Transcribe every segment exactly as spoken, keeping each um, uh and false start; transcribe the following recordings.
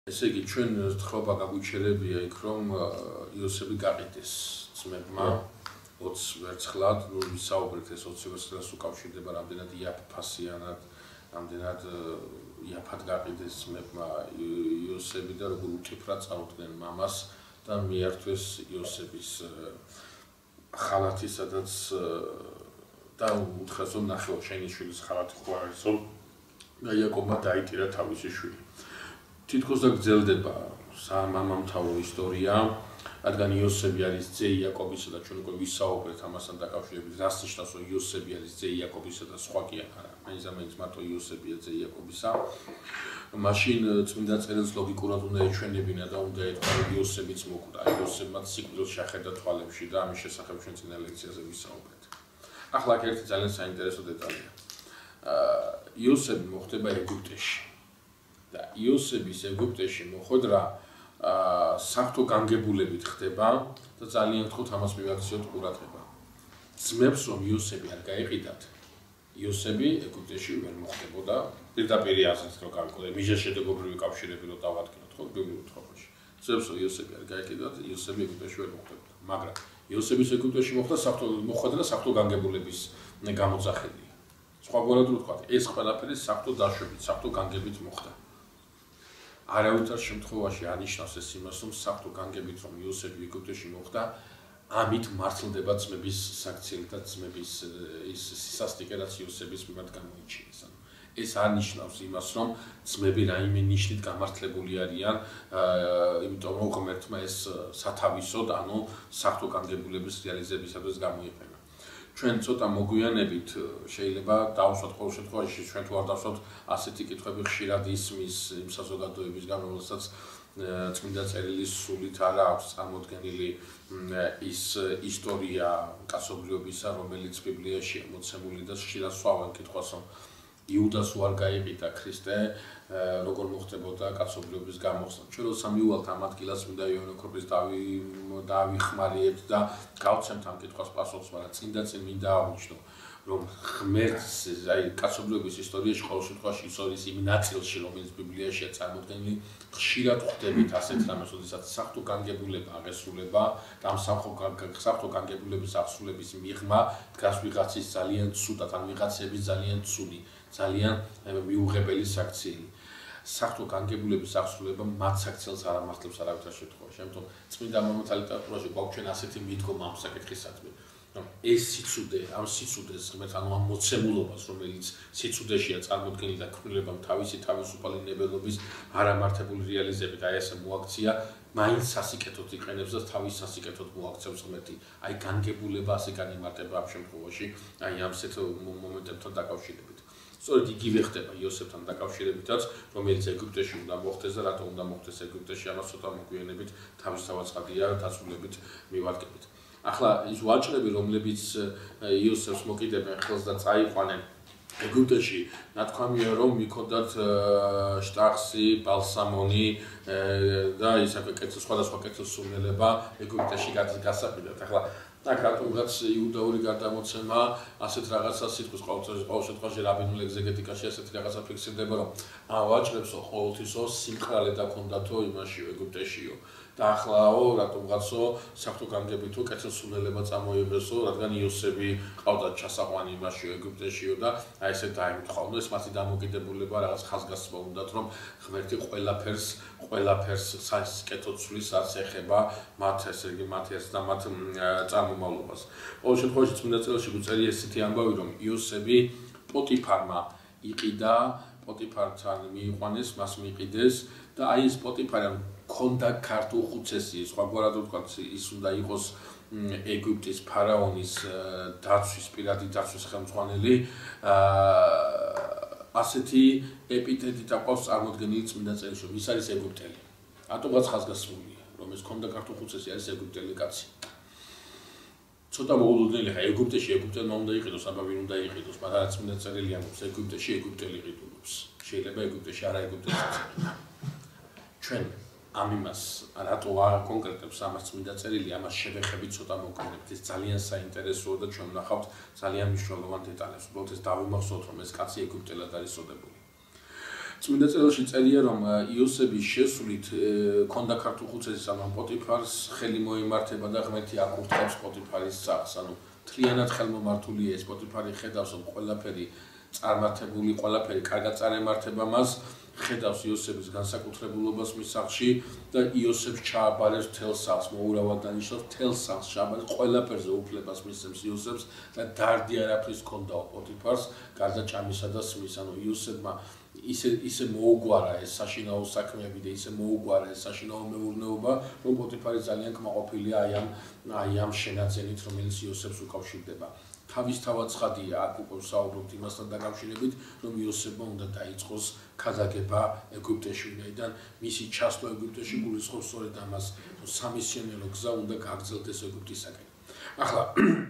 ესე იგი ჩვენ თხრობა გაგვიჩერებია იქ რომ იოსები გაყიდეს ძმებმა ოცს ვერცხლად, ნუ ვისაუბრეთ ეს ოცი ვერცხლას უკავშირდება რამდენად იაფფასიანად, რამდენად იაფად გაყიდეს ძმებმა იოსები და როგორ უწიფრად წაუდგნენ მამას და მიართვეს იოსების ხალათი, სადაც და უთხრეს რომ ნახევარ შენი შვილის ხალათი ხო არისო და იაკობმა დაიტირა თავისი შვილი. თითქოს და გრძელდება სამამამთავრო ისტორია, რადგან იოსები არის ძე იაკობისა და ჩვენ უკვე ვისაუბრეთ ამასთან დაკავშირებით, რას ნიშნავს რომ იოსები არის ძე იაკობისა და სხვა კი არა, მაინც და მაინც მარტო იოსებია ძე იაკობისა. მაშინ წმინდა წერილს ლოგიკურად უნდა ეჩვენებინა და უნდა ეთქვა რომ იოსებიც მოკვდა, იოსებმა სიკვდილს შეხედა თვალებში და ამის შესახებ ჩვენ წინა ლექციაზე ვისაუბრეთ. ახლა აქ ერთი ძალიან საინტერესო დეტალია. იოსები მოხვდება ეგვიპტეში. და იოსების ეგვიპტეში მოხვედრა საფრთხო განგებულებით ხდება და ძალიან გთხოვთ ამას მივაქციოთ ყურადღება. ძმებს რომ იოსები არ გაეყიდათ, იოსები ეგვიპტეში ვერ მოხვდებოდა, პირდაპირ აზრით რო გავიყოდე, მიჟეშედეგობრივი კავშირები რო დავადგინოთ ხო ბიბლიურ თხრობაში. ძმებს რომ იოსები არ გაეყიდათ, იოსები ეგვიპტეში ვერ მოხვდებოდა, მაგრამ იოსების ეგვიპტეში მოხვდა საფრთხო მოხვედრა საფრთხო განგებულების გამოძახილია. სხვაგვარად რო ვთქვათ, ეს ყველაფერი საფრთხო დაშვებით, საფრთხო განგებით მოხდა. არავითარ შემთხვევაში ანიშნავს ეს იმას, რომ საფრთხო განგებით რომ იოსები ეგვიპტეში მოხვდა, ამით მართლდება ძმების საქციელი და ძმების ის სისასტიკე, რაც იოსების მიმართ გამოიჩინეს. ეს ანიშნავს იმას, რომ ძმები რაიმე ნიშნით გამართლებული არიან, იმიტომ რომ ღმერთმა ეს სათავისოდ, ანუ საფრთხო განგებულების რეალიზებისათვის გამოიყენა. ჩვენ ცოტა მოგვიანებით შეიძლება დავუსვათ ყოველ შემთხვევაში ჩვენ თუ არ დავსვათ ასეთი კითხვები ხშირად ისმის იმ საზოგადოებისგან, რომელსაც წმინდა წერილის სულით არა აქვს წარმოდგენილი ის ისტორია კაცობრიობისა, რომელიც ბიბლიაშია მოცემული და ხშირად სვავენ კითხვას, რომ იუდას უარ გაიყიდა ქრისტე, როგორ მოხდებოდა კაცობრიობის გამოხსნა. ჩვენ როცა მივვალთ ამ ადგილას, წმინდა იოანე ოქროპის დავიხმარიებთ და გავცემთ ამ კითხვას პასუხს, მაგრამ წინდა წინ მინდა აღვნიშნო, რომ ღმერთს, აი კაცობრიობის ისტორიაში ყოველ შემთხვევაში ისტორიის იმ ნაწილში, რომელიც ბიბლიაშია წარმოდგენილი, ხშირად ხვდებით ასეთ რამეს, როდესაც საფრთხო განგებულება აღესრულება და ამ საფრთხო განგებულების აღსრულების მიღმა დგას ვიღაცის ძალიან ცუდად, ან ვიღაცების ძალიან ცუდი, ძალიან მიუღებელი საქციელი. საფრთხო განგებულების აღსრულება მათ საქციელს არ ამართლებს არავითარ შემთხვევაში. ამიტომ წმინდა მამათა ლიტერატურაში გვაქვს ჩვენ ასეთი მიდგომა ამ საკითხისადმი. ეს სიცუდე, ამ სიცუდეს ღმერთ ანუ ამ მოცემულობას, რომელიც სიცუდეშია წარმოდგენილი და ქმნილებამ თავისი თავისუფალი ნებელობის არამართებული რეალიზებით, აი ესე მოაქცია, მაინც სასიკეთოდ იყენებს და თავის სასიკეთოდ მოაქცევს ღმერთი. აი განგებულება ასე განიმარტება ამ შემთხვევაში, აი ამ ასეთ მომენტებთან დაკავშირებით. სწორედ იგივე ხდება იოსებთან დაკავშირებითაც, რომელიც ეგვიპტეში უნდა მოხდეს და რატომ უნდა მოხდეს ეგვიპტეში, ამას ცოტა მოგვიანებით თავისთავად ცხადია დაწვრილებით მივადგებით. ახლა ის ვაჭრები, რომლებიც იოსებს მოკიდებენ ხელს და წაიყვანენ ეგვიპტეში, ნათქვამია რომ მიქონდათ შტახსი, ბალსამონი და ისე კეთილ სხვადასხვა კეთილსურნელება ეგვიპტეში გასაყიდად. ახლა აქ რატომღაც იუდაური გარდამოცემა ასეთ რაღაცას სიტყვის ყოველ შემთხვევაში რაბინულ ეგზეგეტიკაში ასეთი რაღაცა ფიქსირდება, რომ ამ ვაჭრებსო ყოველთვისო სიმყრალე დაქონდათო იმაშიო ეგვიპტეშიო და ახლაო რატომღაცო საფრთხო განგებითო კეთილსურნელება წამოიღესო, რადგან იოსები ყავდათ ჩასაყვანი იმაშიო ეგვიპტეშიო და აი ესე დაემთხოვნო, ეს მათი დამოკიდებულება რაღაც ხაზგასმა უნდათ, რომ ღმერთი ყველაფერს ყველაფერს სასიკეთოდ ცვლის, რაც ეხება მათ ესე იგი მათ ერთს და მათ წარმომავლობას. ყოველ შემთხვევაში წმინდა წერილში გვწერია ესეთი ამბავი, რომ იოსები პოტიფარმა იყიდა, პოტიფართან მიიყვანეს, მას მიიყიდეს და აი ეს პოტიფარი ქონდა ქართულ ხუცესი, სხვაგვარად ვთქვათ, ის უნდა იყოს ეგვიპტის ფარაონის დაცვის, პირადი დაცვის ხელმძღვანელი. ასეთი ეპითეტით აყვავს წარმოდგენილი წმინდა წერილში, ის არის ეგვიპტელი. რატომღაც ხაზგასმულია, რომ ეს ქონდა ქართულ ხუცესი არის ეგვიპტელი კაცი. ცოტა მოულოდნელი ხა ეგვიპტეში ეგვიპტელმა უნდა იყიდოს, აბა ვინ უნდა იყიდოს, მაგრამ წმინდა წერილი ამბობს, ეგვიპტეში ეგვიპტელი ყიდულობს. შეიძლება ეგვიპტეში არა ეგვიპტეში. ჩვენ ამ იმას რატო არ კონკრეტებს ამას წმინდა წერილი, ამას შევეხებით ცოტა მოგვიანებით. ეს ძალიან საინტერესოა და ჩვენ ვნახავთ ძალიან მნიშვნელოვან დეტალებს. უბრალოდ ეს დავიმახსოვროთ, რომ ეს კაცი ეგვიპტელად არის წოდებული. წმინდა წერილში წერია, რომ იოსების შესულით ქონდა ქართულ ხუცესის ამ პოტიფარს ხელი მოიმართება და ღმერთი აკურთხებს პოტიფარის სახლს. ანუ მთლიანად ხელმომართულია ეს პოტიფარი, ხედავს რომ ყველაფერი წარმართებული, ყველაფერი კარგად წარემართება მას, ხედავს იოსების განსაკუთრებულობას მის სახლში და იოსებს ჩააბარებს მთელ სახლს, მოურავად დანიშნავს მთელ სახლს, ჩააბარებს ყველაფერზე უფლებას მისცემს იოსებს და დარდი არაფრის ჰქონდაო პოტიფარს, გარდა ჭამისა და სმის. ანუ იოსებმა ისე ისე მოუგვარა ეს საშინაო საქმეები და ისე მოუგვარა ეს საშინაო მეურნეობა, რომ პოტიფარი ძალიან კმაყოფილია აი ამ აი ამ შენაძენით, რომელიც იოსებს უკავშირდება. თავისთავად ცხადია, აქ უკვე ვსაუბრობთ იმასთან დაკავშირებით, რომ იოსებმა უნდა დაიწყოს ქადაგება ეგვიპტეში, ვინაიდან მისი ჩასვლა ეგვიპტეში გულისხმობს სწორედ ამას, რომ სამისიონერო გზა უნდა გაგრძელდეს ეგვიპტისაკენ. ახლა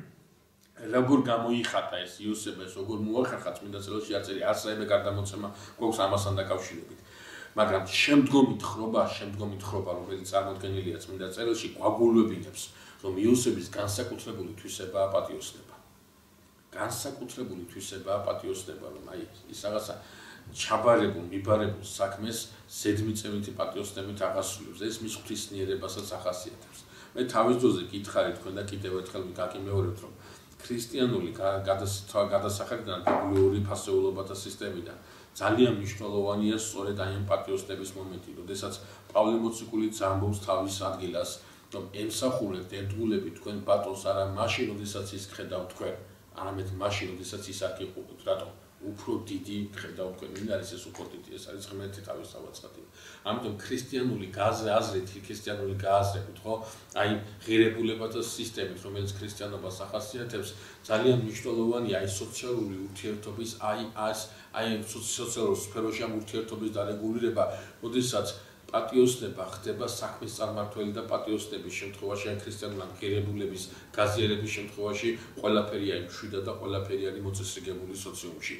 როგორ გამოიხატა ეს იოსება, ეს როგორ მოახერხა წმინდა წერილში აწერია, არცერთხელ გარდამოცემა გვაქვს ამასთან დაკავშირებით. მაგრამ შემდგომი თხრობა, შემდგომი თხრობა, რომელიც წარმოდგენილია წმინდა წერილში, გვაგულვებინებს, რომ იოსების განსაკუთრებული თვისებაა პატიოსნება. განსაკუთრებული თვისებაა პატიოსნება, რომ აი ის რაღაცა ჩაბარებულ, მიბარებულ საქმეს ზედმიწევითი პატიოსნებით აღასრულებს. ეს მის ღვთისმიერებასაც ახასიათებს. მე თავის დროზე გითხარი თქვენ და კიდევ ერთხელ გაკიმეორებთ, რომ ქრისტიანული გადასახადიდან ბიბლიური ფასეულობათა სისტემიდან ძალიან მნიშვნელოვანია სწორედ აი ამ პატიოსნების მომენტი, როდესაც პავლე მოციქული ძამბობს თავის ადგილას, რომ ემსახურებთ, ერთგულებით თქვენ ბატონს არა მაშინ, როდესაც ის გხედავთ თქვენ, არამედ მაშინ, როდესაც ის არ გიყურებთ. რატომ? უფრო დიდი გხედავთ თქვენ, ვინ არის ეს უფრო დიდი? ეს არის ღმერთი თავისთავად ცხადია. ამიტომ ქრისტიანული აზრით, ქრისტიანული გააზრებით, ხო? აი ღირებულებათა სისტემით, რომელიც ქრისტიანობას ახასიათებს, ძალიან მნიშვნელოვანია აი სოციალური ურთიერთობის, აი ეს აი სოციალურ სფეროში ამ ურთიერთობის დარეგულირება, როდესაც პატიოსნება ხდება საქმის წარმართველი და პატიოსნების შემთხვევაში, ან ქრისტიანული ღირებულების გაზიარების შემთხვევაში ყველაფერი არის მშვიდა და ყველაფერი არის მოწესრიგებული სოციუმში.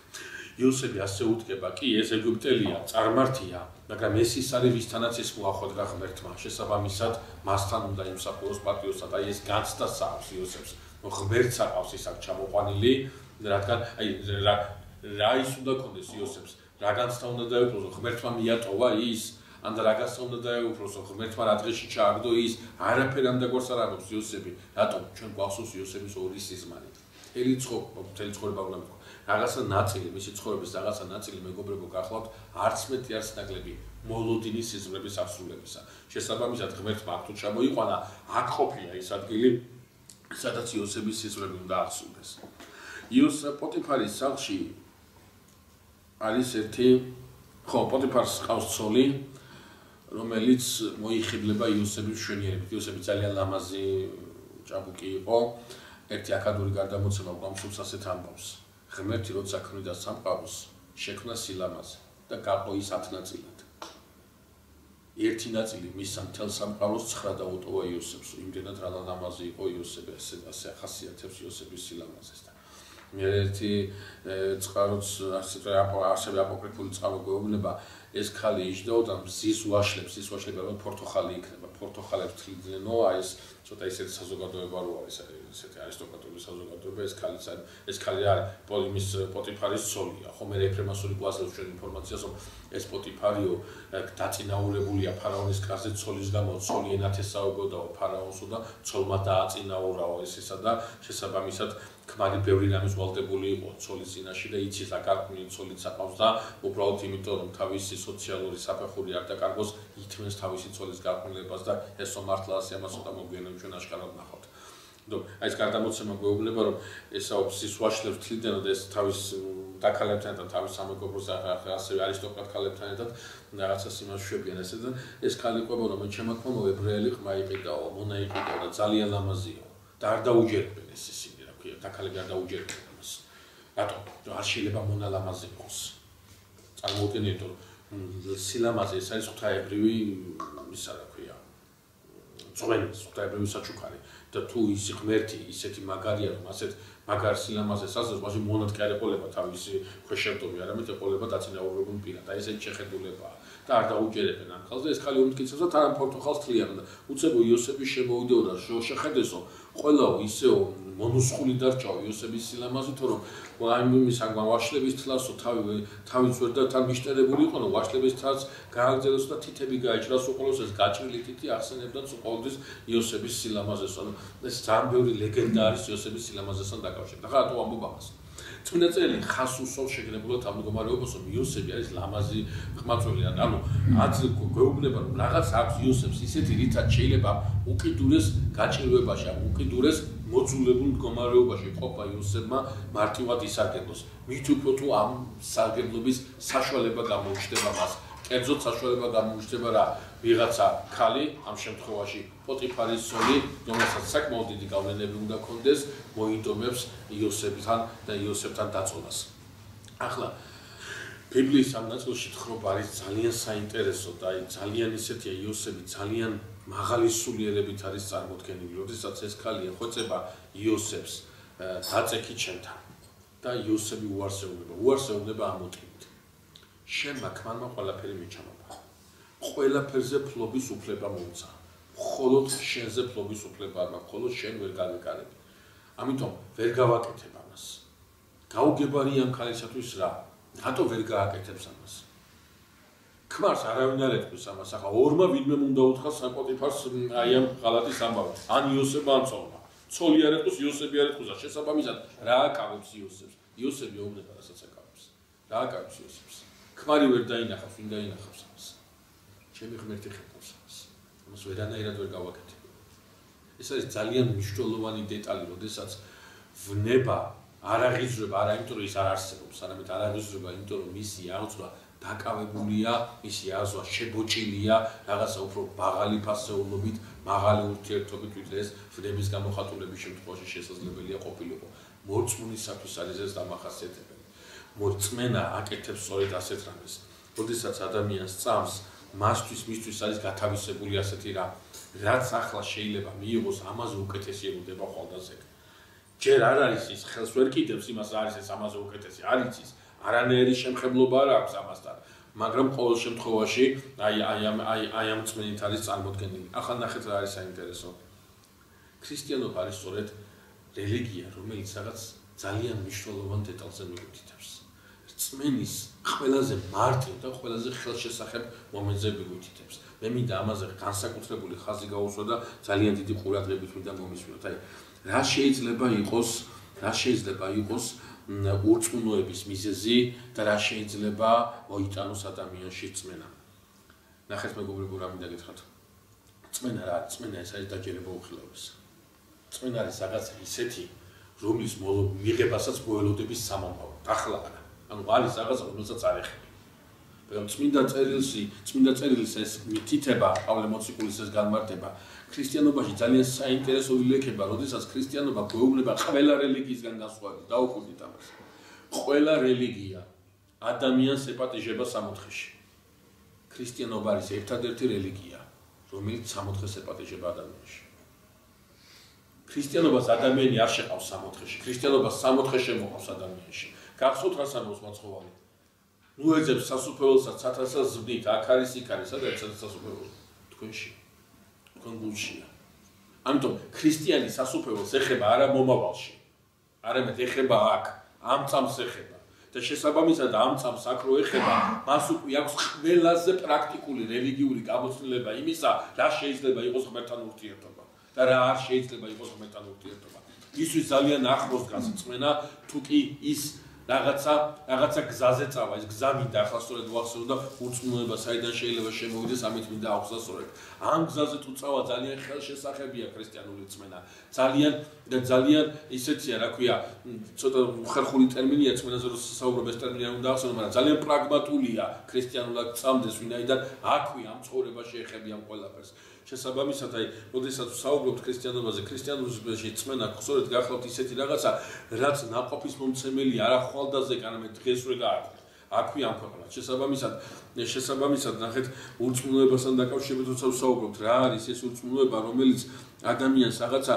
იოსები ასე უთქება, კი ეს ეგვიპტელია, წარმართია, მაგრამ ეს ის არის ვისთანაც ის მოახვედრა ღმერთმა. შესაბამისად, მასთან უნდა იმსახუროს პატიოსად. აი ეს განცდა საავს იოსებს, რომ ღმერთს აყავს ის აქ ჩამოყვანილი, რადგან აი რა რა ის უნდა კონდეს იოსებს, რა განცდა უნდა დაეუფლოს, რომ ღმერთმა მიატოვა ის ან და რაღაცა უნდა დაეუფლოს, რომ ღმერთმა რა დღეში ჩააგდო ის, არაფერი ამ დაგვარს არ ამბობს იოსები. რატომ? ჩვენ გვახსოვს იოსების ორი სიზმარი. მთელი ცხოვრება, მთელი ცხოვრება უნდა მეთქვა. რაღაცა ნაწილი, მისი ცხოვრების რაღაცა ნაწილი მეგობრებო გახლავთ, არც მეტი არც ნაკლები მოლოდინის სიზმრების აღსრულებისა. შესაბამისად, ღმერთმა აქ თუ ჩამოიყვანა, აქ ყოფილა ის ადგილი, სადაც იოსების სიზმრები უნდა აღსრულდეს. იოს პოტიფარის სახლში არის ერთი, ხო, პოტიფარს ყავს ცოლი, რომელიც მოიხიბლება იოსების მშვენიერებით. იოსები ძალიან ლამაზი ჭაბუკი იყო. ერთი აკადური გარდამოცემა გვამსულს ასეთ ამბავს. ღმერთი როცა ქმნიდა სამყაროს, შექმნა სილამაზე და გაყო ის ათ ნაწილად. ერთი ნაწილი მისცა მთელ სამყაროს, ცხრა დაუტოვა იოსებს. იმდენად რა ლამაზი იყო იოსები, ასე ახასიათებს იოსების სილამაზეს. ერთი წყაროც ასევე აპოკრიფული წყარო გვეუბნება, ეს ქალი იჯდაოდა მზის ვაშლებს, ის ვაშლები რომ პორტოხალი იქნება, პორტოხალებს თლიდნენ, აი ეს ცოტა ისეთი საზოგადოება რო არის, ესეთი არისტოკრატული საზოგადოება, ეს ქალიც არის, ეს ქალი არის პოლიმის პოტიფარის ცოლია, ხო მე რეფრემასული გვაძლევს ჩვენ ინფორმაციას, რომ ეს პოტიფარიო დაწინაურებულია ფარაონის კარზე ცოლის გამო, ცოლი ენათესაუებოდაო ფარაონსო და ცოლმა დააწინაურაო ესისა და შესაბამისად ქმარი ბევრი რამის ვალდებული იყო ცოლის წინაშე და იცის რა გარკვეული ცოლიც აყავს და უბრალოდ იმიტომ რომ თავისი სოციალური საფეხური არ დაკარგოს, ითმენს თავისი ცოლის გარყვნილებას და ესო მართლა ასე ამას ცოტა მოგვიანებით ჩვენ აშკარად ნახავთ. Donc, ეს გარდამოცემა გვეუბნება, რომ ესაობს ის ვაშლებს თლიდნენ და ეს თავის დაქალებთან და თავის სამეგობროს ასევე არისტოკრატ ქალებთან ერთად რაღაცას იმას შვებიან ესე და ეს ქალი ყვება რომ ჩემაქმა ებრაელი ხმა იყიდაო, მონა იყიდაო და ძალიან ლამაზია და არ დაუჯერებენ ეს ისინი რა ქვია, დაქალები არ დაუჯერებენ ამას. რატომ? არ შეიძლება მონა ლამაზი იყოს. წარმოუდგენიათ რომ სილამაზე ეს არის ღვთაებრივი ისა რა ქვია, წვენის ღვთაებრივი საჩუქარი. და თუ ის ღმერთი ისეთი მაგარია რომ ასეთ მაგარ სილამაზეს ასწავს, მაშინ მონად კი არ ეყოლება თავისი ქვეშევრდომი, არამედ ეყოლება დაწინაურებულ პირად. აი ესეთი შეხედულებაა. და არ დაუჯერებენ ამ ხალხს და ეს ხალი უმტკიცებს და თან პორტუგალს თლიან და უცებო იოსები შემოვიდეო და შეხედესო ყველა ისეო მონუსხული დარჩაო იოსების სილამაზე თუ რომ აი იმის აგვან ვაშლების თლასო თავი თავის ვერ და თან მიშტერებული იყონო ვაშლების თავს გააგზავნოს და თითები გაიჭრას უყოლოს ეს გაჭრილი თითი ახსენებდა უყოლოს იოსების სილამაზესო ეს ძალიან ბევრი ლეგენდა არის იოსების სილამაზესთან დაკავშირებით და ხა თუ ამბობ ამას წმინდა წერილი ხას უსვამს შეგნებულად ამ მდგომარეობას რომ იოსები არის ლამაზი ხმაწველი ანუ აწ გვეუბნება რომ რაღაც აქვს იოსებს ისეთი რითაც შეიძლება უკიდურეს გაჭირვებაში ან უკიდურეს მოძულებულ მდგომარეობაში ყოფა იოსებმა მარტივად ისარგებლოს მით უფრო თუ ამ სარგებლობის საშუალება გამოუჩნდება მას კერძოდ საშუალება გამოუჩნდება რა ვიღაცა ქალი ამ შემთხვევაში პოტიფარის სოლი რომელსაც საკმაოდ დიდი გავლენები უნდა ქონდეს მოინდომებს იოსებთან და იოსებთან დაწოლას ახლა ბიბლიის ამ ნაწილში თხრობა არის ძალიან საინტერესო და აი ძალიან ისეთია იოსები ძალიან მაღალი სულიერებით არის წარმოქმნილი როდესაც ეს ქალი ეხოცება იოსებს დაწექი ჩემთან და იოსები უარსეულება უარსეულება ამ მოტივით შენ მაქმანმა ყველაფერი მიჩამობა ყველაფერზე ფლობის უფლება მოუცა მხოლოდ შენზე ფლობის უფლება არ მაქვს მხოლოდ შენ ვერ გავეკარები ამიტომ ვერ გავაკეთებ ამას გაუგებარი ამ ქალისათვის რა რატო ვერ გააკეთებს ამას ქმარს არავინ არ ეთქვის ამას ახლა ორმა ვინმე უნდა უთხრას საპოტიფარს აი ამ ღალატის ამბავი ან იოსებმა ან ცოლმა ცოლი არ ეთქვის იოსები არ ეთქვის შესაბამისად რა აკავებს იოსებს იოსები უბნება რასაც აკავებს რა აკავებს იოსებს ქმარი ვერ დაინახავს ვინ დაინახავს ამას ჩემი ღმერთი ხედავს ამას ამას ვერანაირად ვერ გავაკეთებ ეს არის ძალიან მნიშვნელოვანი დეტალი როდესაც ვნება არ აღიზრება არა იმიტომ რომ ის არ არსებობს არამედ არ აღიზრება იმიტომ რომ მისი აღზრდა დაკავებულია მისი აღზრდა შებოჭილია რაღაცა უფრო მაღალი ფასეულობით მაღალი ურთიერთობით ვიდრე ეს ვნების გამოხატულების შემთხვევაში შესაძლებელია ყოფილიყო მორწმუნისათვის არის ეს დამახასიათებელი მორწმენა აკეთებს სწორედ ასეთ რამეს როდესაც ადამიანს წამს მასთვის მისთვის არის გათავისებული ასეთი რა რაც ახლა შეიძლება მიიღოს ამაზე უკეთესი ელოდება ხვალდაზე ჯერ არ არის ის ხელს ვერ კიდევს იმას არის ეს ამაზე უკეთესი არ იცის არანაირი შემხებლობა არ აქვს ამასთან მაგრამ ყოველ შემთხვევაში აი აი ამ აი აი ამ წმენით არის წარმოქმნილი ახლა ნახეთ რა არის საინტერესო ქრისტიანობა არის სწორედ რელიგია რომელიც რაღაც ძალიან მნიშვნელოვან დეტალზე მიგვითითებს წმენის ყველაზე მარტივ და ყველაზე ხელშესახებ მომენტზე მიგვითითებს მე მინდა ამაზე განსაკუთრებული ხაზი გაუსვა და ძალიან დიდი ყურადღებით მინდა მომისმინოთ აი რა შეიძლება იყოს რა შეიძლება იყოს ურწმუნოების მიზეზი და რა შეიძლება მოიტანოს ადამიანში წმენა. ნახეთ მეგობრებო რა მინდა გითხრათ. წმენა რა არის? წმენა ეს არის დაჯერება უხილავეს. წმენა არის რაღაცა ისეთი, რომლის მიღებასაც მოელოდების სამამულო. ახლა არა. ანუ არის რაღაცა, რომელსაც არ ეხება. მაგრამ წმინდა წერილში, წმინდა წერილის ეს მითითება, პავლე მოციქულის ეს განმარტება ქრისტიანობაში ძალიან საინტერესო ილექება, როდესაც ქრისტიანობა გვეუბნება ყველა რელიგიისგან განსხვავებით. დაუკვირდით ამას. ყველა რელიგია ადამიანს ეპატიჟება სამოთხეში. ქრისტიანობა არის ერთადერთი რელიგია, რომელიც სამოთხეს ეპატიჟება ადამიანში. ქრისტიანობას ადამიანი არ შეყავს სამოთხეში. ქრისტიანობას სამოთხე შემოყავს ადამიანში. გახსოვთ რა სამოს მაცხოვარი? ნუ ეძებს სასუფეველსაც საათასაც ზბნით, აქ არის, იქ არის, სადაც სასუფეველო თქვენში. თქვენ გულშია. ამიტომ ქრისტიანი სასუფეველს ეხება არა მომავალში, არამედ ეხება აქ, ამ წამს ეხება. და შესაბამისად ამ წამს აქ რო ეხება, მას უკვე აქვს ყველაზე პრაქტიკული რელიგიური გამოცდილება იმისა, რა შეიძლება იყოს ღმერთთან ურთიერთობა და რა არ შეიძლება იყოს ღმერთთან ურთიერთობა. ისთვის ძალიან ახლოს დგას წმენა, თუ კი ის რაღაცა რაღაცა გზაზე წავა, ეს გზა მინდა ახლა სწორედ ვახსენო და ურწმუნოება საიდან შეიძლება შემოვიდეს, ამით მინდა ახსნა სწორედ. ამ გზაზე თუ წავა ძალიან ხელშესახებია ქრისტიანული წმენა. ძალიან და ძალიან ისეთია, რა ქვია, ცოტა ხერხული ტერმინია წმენაზე რო საუბრობ ეს ტერმინი არ უნდა ახსენო, მაგრამ ძალიან პრაგმატულია ქრისტიანულად წამდეს, ვინაიდან აქვე ამ ცხოვრებაში ეხებიან ყველაფერს. შესაბამისად, აი, როდესაც საუბრობთ ქრისტიანობაზე, ქრისტიანობაში წმენა სწორედ გახლავთ ისეთი რაღაცა, რაც ნაყოფის მომცემელი არა ხვალდაზე, არამედ დღეს რო გააკეთეთ. აქვე ამ ქვეყანას. შესაბამისად, შესაბამისად, ნახეთ, ურწმუნოებასთან დაკავშირებით როცა ვსაუბრობთ, რა არის ეს ურწმუნოება, რომელიც ადამიანს რაღაცა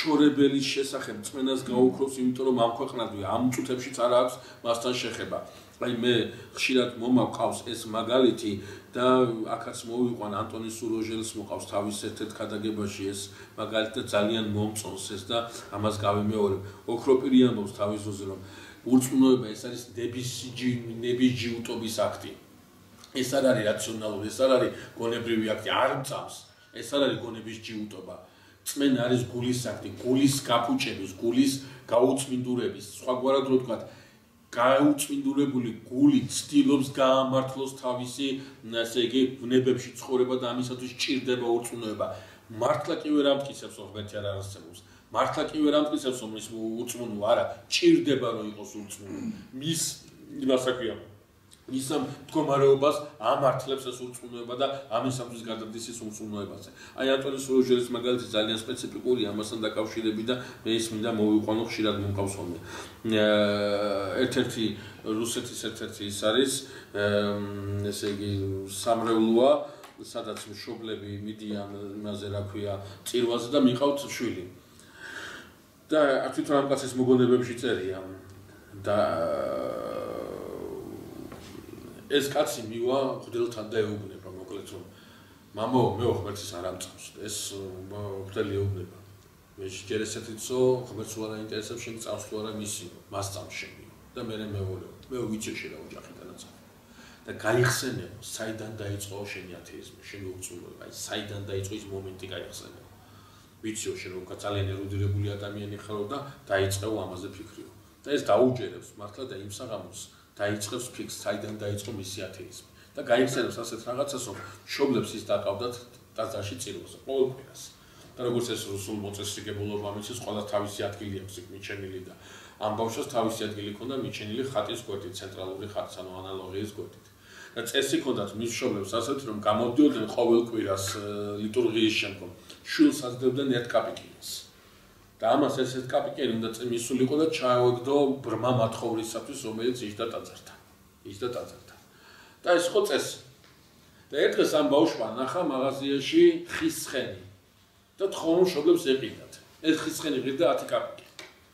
შორებელის შესახებ წმენას გაუქროს, იმიტომ რომ ამ ქვეყნად ამ წუთებშიც არ აქვს მასთან შეხება. აი მე ხშირად მომაყავს ეს მაგალითი და აქაც მოვიყვან ანტონი სუროჟელს მოყავს თავის ერთ-ერთ ქადაგებაში ეს მაგალითი და ძალიან მომწონს ეს და ამას გავიმეორებ. ოქროპირი ამბობს თავის ძოზე რომ ურწმუნოება ეს არის ნებისჯი ნებისჯიუტობის აქტი. ეს არ არის რაციონალური, ეს არ არის გონებრივი აქტი, არ მწამს. ეს არ არის გონების ჯიუტობა. წმენა არის გულის აქტი, გულის გაფუჭების, გულის გაუწმინდურების, სხვაგვარად რო ვთქვათ, გაუწმინდურებული გული ცდილობს გაამართლოს თავისი, ასე იგი, ვნებებში ცხოვრება და ამისათვის ჭირდება ურწმუნოება. მართლა კი ვერ ამტკიცებს, რომ ღმერთი არ არასწორებს. მართლა კი ვერ ამტკიცებს, რომ ის ურწმუნო არა, ჭირდება რომ იყოს ურწმუნო. მის იმასაქვია ისამ მდგომარეობას ამართლებს ეს ურწმუნოება და ამისათვის გადადის ის ურწმუნოებაზე. აი ანტონი სუროჟელის მაგალითი ძალიან სპეციფიკურია ამასთან დაკავშირებით და მე ის მინდა მოვიყვანო ხშირად მომყავს ხოლმე. ერთ-ერთი რუსეთის ერთ-ერთი ის არის ესე იგი სამრევლოა, სადაც მშობლები მიდიან იმაზე რა ქვია წირვაზე და მიყავთ შვილი. და თვითონ ამ კაცის მოგონებებში წერია და ეს კაცი მივა ღვთელთან და ეუბნება მოკლედ რომ მამო მე ღმერთის არ ამწავს ეს ღვთელი ეუბნება მე ჯერ ესეთიცო ღმერთს უარ აინტერესებს შენ წავს თუ არა მისი მას წამს შენი და მე მეუბნე მე ვიცეში რა ოჯახიდანაც და გაიხსენებო საიდან დაიწყო შენი ათეიზმი შენი უწმუნოება აი საიდან დაიწყო ის მომენტი გაიხსენებო ვიციო შენ რომ ძალიან ერუდირებული ადამიანი ხარო და დაიწყო ამაზე ფიქრიო და ეს დაუჯერებს მართლა და იმ საღამოს დაიწყებს ფიქს საიდან დაიწყო მისი ათეიზმი და გაიხსენებს ასეთ რაღაცას რომ მშობლებს ის დაკავდათ ტაძარში წირვაზე ყოველ კვირას და როგორც ეს რუსულ მოწესრიგებულობა მიცის ყველა თავისი ადგილი აქვს იქ მიჩენილი და ამ ბავშვს თავისი ადგილი ჰქონდა მიჩენილი ხატის გვერდით ცენტრალური ხატის ანუ ანალოგიის გვერდით და წესი ჰქონდათ მის მშობლებს ასეთ რომ გამოდიოდნენ ყოველ კვირას ლიტურგიის შემდგომ შვილს აძლევდნენ ერთ კაპიკიანს და ამას ესეთ კაპიკიანი უნდა მისულიყო და ჩაავეგდო ბრმა მათხოვრისათვის რომელიც ის და ტაძართან ის და ტაძართან და ეს ხო წესი და ერთ დღეს ამ ბავშვმა ნახა მაღაზიაში ხის ცხენი და თხოვნ მშობლებს ეყიდათ ეს ხის ცხენი ღირდა ათი კაპიკი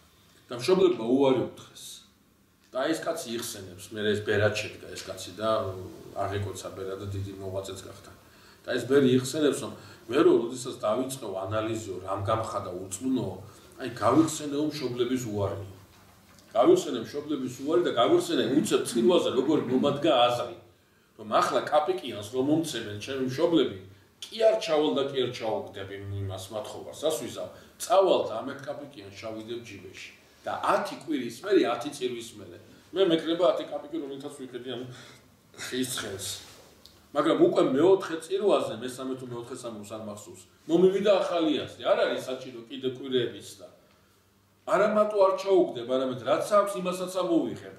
და მშობლებმა უარი უთხრეს და ეს კაცი იხსენებს მე ეს ბერად შედგა ეს კაცი და აღეკოცა ბერად და დიდი მოღვაწეც გახდა და ეს ბერი იხსენებს რომ მე როდესაც დავიწყო ანალიზიო რამ გამხადა ურწმუნოო აი გავიხსენეო მშობლების უარი გავიხსენე მშობლების უარი და გავიხსენე უცებ წინვაზე როგორ მომადგა აზრი რომ ახლა კაპიკიანს რომ მომცემენ ჩემი მშობლები კი არ ჩავალ და კი არ ჩაუგდები იმას მათხოვარს ასვისავ წავალთ ამ ერთ კაპიკიანს ჩავიდებ ჯიბეში და ათი კვირის მერე ათი წირვის მერე მე მეკრება ათი კაპიკი რომელთაც ვიხედი ამ ხის ცხენს მაგრამ უკვე მეოთხე წირვაზე მესამე თუ მეოთხე სამოს არ მახსოვს მომივიდა ახალი აზრი არ არის საჭირო კიდე კვირების და არა მარტო არ ჩაუგდებ არამედ რაც აქვს იმასაც ამოვიღებ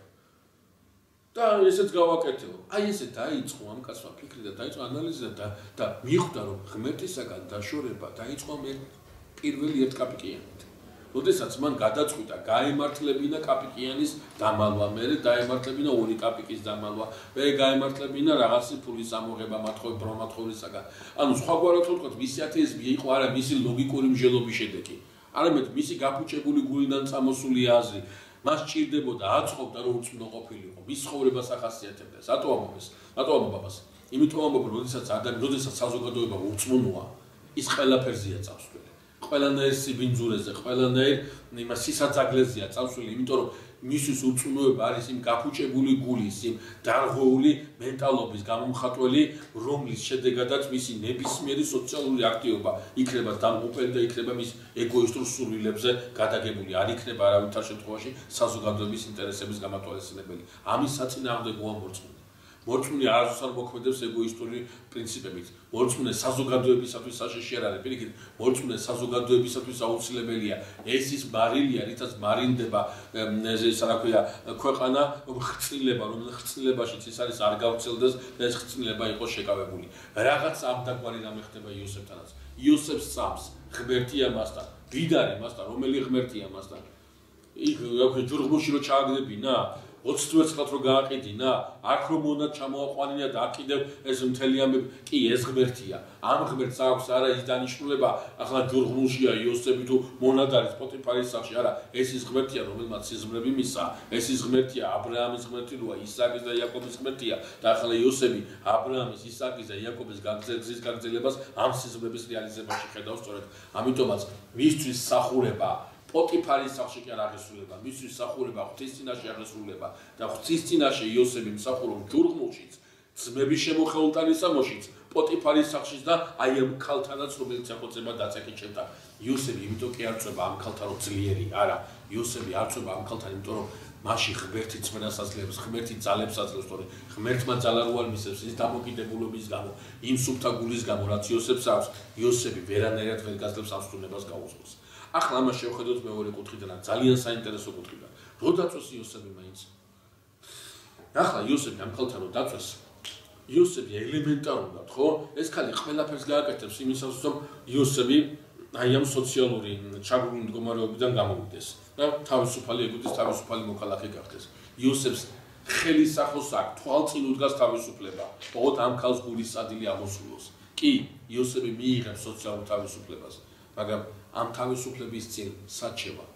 და ესეც გავაკეთებ აი ესე დაიწყო ამ კაცმა ფიქრი და დაიწყო ანალიზა და და მიხვდა რომ ღმერთისაგან დაშორება დაიწყო მე პირველი ერთ კაპიკიანით როდესაც მან გადაწყვიტა გაემართლებინა კაპიკიანის დამალვა, მერე დაემართლებინა ორი კაპიკის დამალვა, მერე გაემართლებინა რაღაცის ფულის ამოღება მათხოვ ბრომათხოვისაგან. ანუ სხვაგვარად ვთქვათ, მისი ათეიზმი იყო არა მისი ლოგიკური მსჯელობის შედეგი, არამედ მისი გაფუჭებული გულიდან წამოსული აზრი. მას ჭირდებოდა აწყობდა რომ უწმუნო ყოფილიყო, მის ცხოვრებას ახასიათებდა. რატო ამბობს? რატო ამბობს? იმიტომ ამბობს, როდესაც ადამიანი, როდესაც საზოგადოება უწმუნოა, ის ყველაფერზეა წავსვლელი. ყველანაირ სიბინძურეზე, ყველანაირ იმას სისაძაგლეზეა წავსვლელი, იმიტომ რომ მისთვის უწმუნოება არის იმ გაფუჭებული გულის, იმ დარღვეული მენტალობის გამომხატველი, რომლის შედეგადაც მისი ნებისმიერი სოციალური აქტივობა იქნება დამღუპელი და იქნება მის ეგოისტურ სურვილებზე გადაგებული, არ იქნება არავითარ შემთხვევაში საზოგადოების ინტერესების გამათვალისწინებელი. ამის საწინააღმდეგოა მორწმუნე. მორწმუნე არასდროს არ მოქმედებს ეგოისტური პრინციპებით. მორწმუნე საზოგადოებისათვის საშიში არ არის. პირიქით, მორწმუნე საზოგადოებისათვის აუცილებელია. ეს ის მარილია, რითაც მარილდება ეს რა ქვია, ქვეყანა ხრწილება, რომელიც ხრწილებაშიც ის არის არ გავცელდეს და ეს ხრწილება იყოს შეკავებული. რაღაც ამდაგვარი რამე ხდება იოსებთანაც. იოსებს წამს ღმერთია მასთან. ვიდარი მასთან, რომელი ღმერთია მასთან? იქ რა ქვია, ჯურღმოში რო ჩააგდებინა? ოცდაოთხ წლად რო გააყიდინა, აქ რომ უნდა ჩამოაყვანინა და აქ კიდევ ეს მთელი ამბები, კი ეს ღმერთია. ამ ღმერთს აქვს არა ის დანიშნულება, ახლა ჯორღმულშია იოსები თუ მონადარის პოტიფარის სახში, არა, ეს ის ღმერთია, რომელმაც სიზმრები მისცა, ეს ის ღმერთია, აბრაამის ღმერთი როა, ისააკის და იაკობის ღმერთია და ახლა იოსები აბრაამის, ისააკის და იაკობის გაგზელების გაგზელებას ამ სიზმრების რეალიზებაში ხედავს სწორედ. ამიტომაც მისთვის სახურება პოტიფარის სახში კი არ აღესრულება, მისთვის სახურება ღვთის წინაშე აღესრულება და ღვთის წინაშე იოსები მსახურობს ჯურღმულშიც, ძმების შემოხეულთანისამოშიც, პოტიფარის სახშიც და აი ამ ქალთანაც, რომელიც ახოცება დაწეკით ჩემთან. იოსები იმიტომ კი არ წובה ამ ქალთან რომ ძლიერი, არა, იოსები არ წובה ამ ქალთან, იმიტომ რომ მაშინ ღმერთი წმენას აძლევს, ღმერთი ძალებს აძლევს, თორე ღმერთმა ძალა რო არ მისცემს ის დამოკიდებულობის გამო, იმ სუფთა გულის გამო, რაც იოსებს აქვს, იოსები ვერანაირად ვერ გაძლევს ამ სტუნებას გაუძღოს. ახლა ამას შევხედოთ მეორე კუთხიდან, ძალიან საინტერესო კუთხიდან. რო დაწვეს იოსები მაინც. ახლა იოსები ამ ქალთან რო დაწვეს, იოსები ელემენტარულად, ხო? ეს ქალი ყველაფერს გააკეთებს იმისათვის, რომ იოსები აი ამ სოციალური ჩაგრული მდგომარეობიდან გამოვიდეს და თავისუფალი ეგვიპტის თავისუფალი მოქალაქე გახდეს. იოსებს ხელის ახლოს აქვს, თვალწინ უდგას თავისუფლება, ოღონდ ამ ქალს გულის სადილი ამოსულოს. კი, იოსები მიიღებს სოციალურ თავისუფლებას, მაგრამ ამ თავისუფლების წინ საჩევა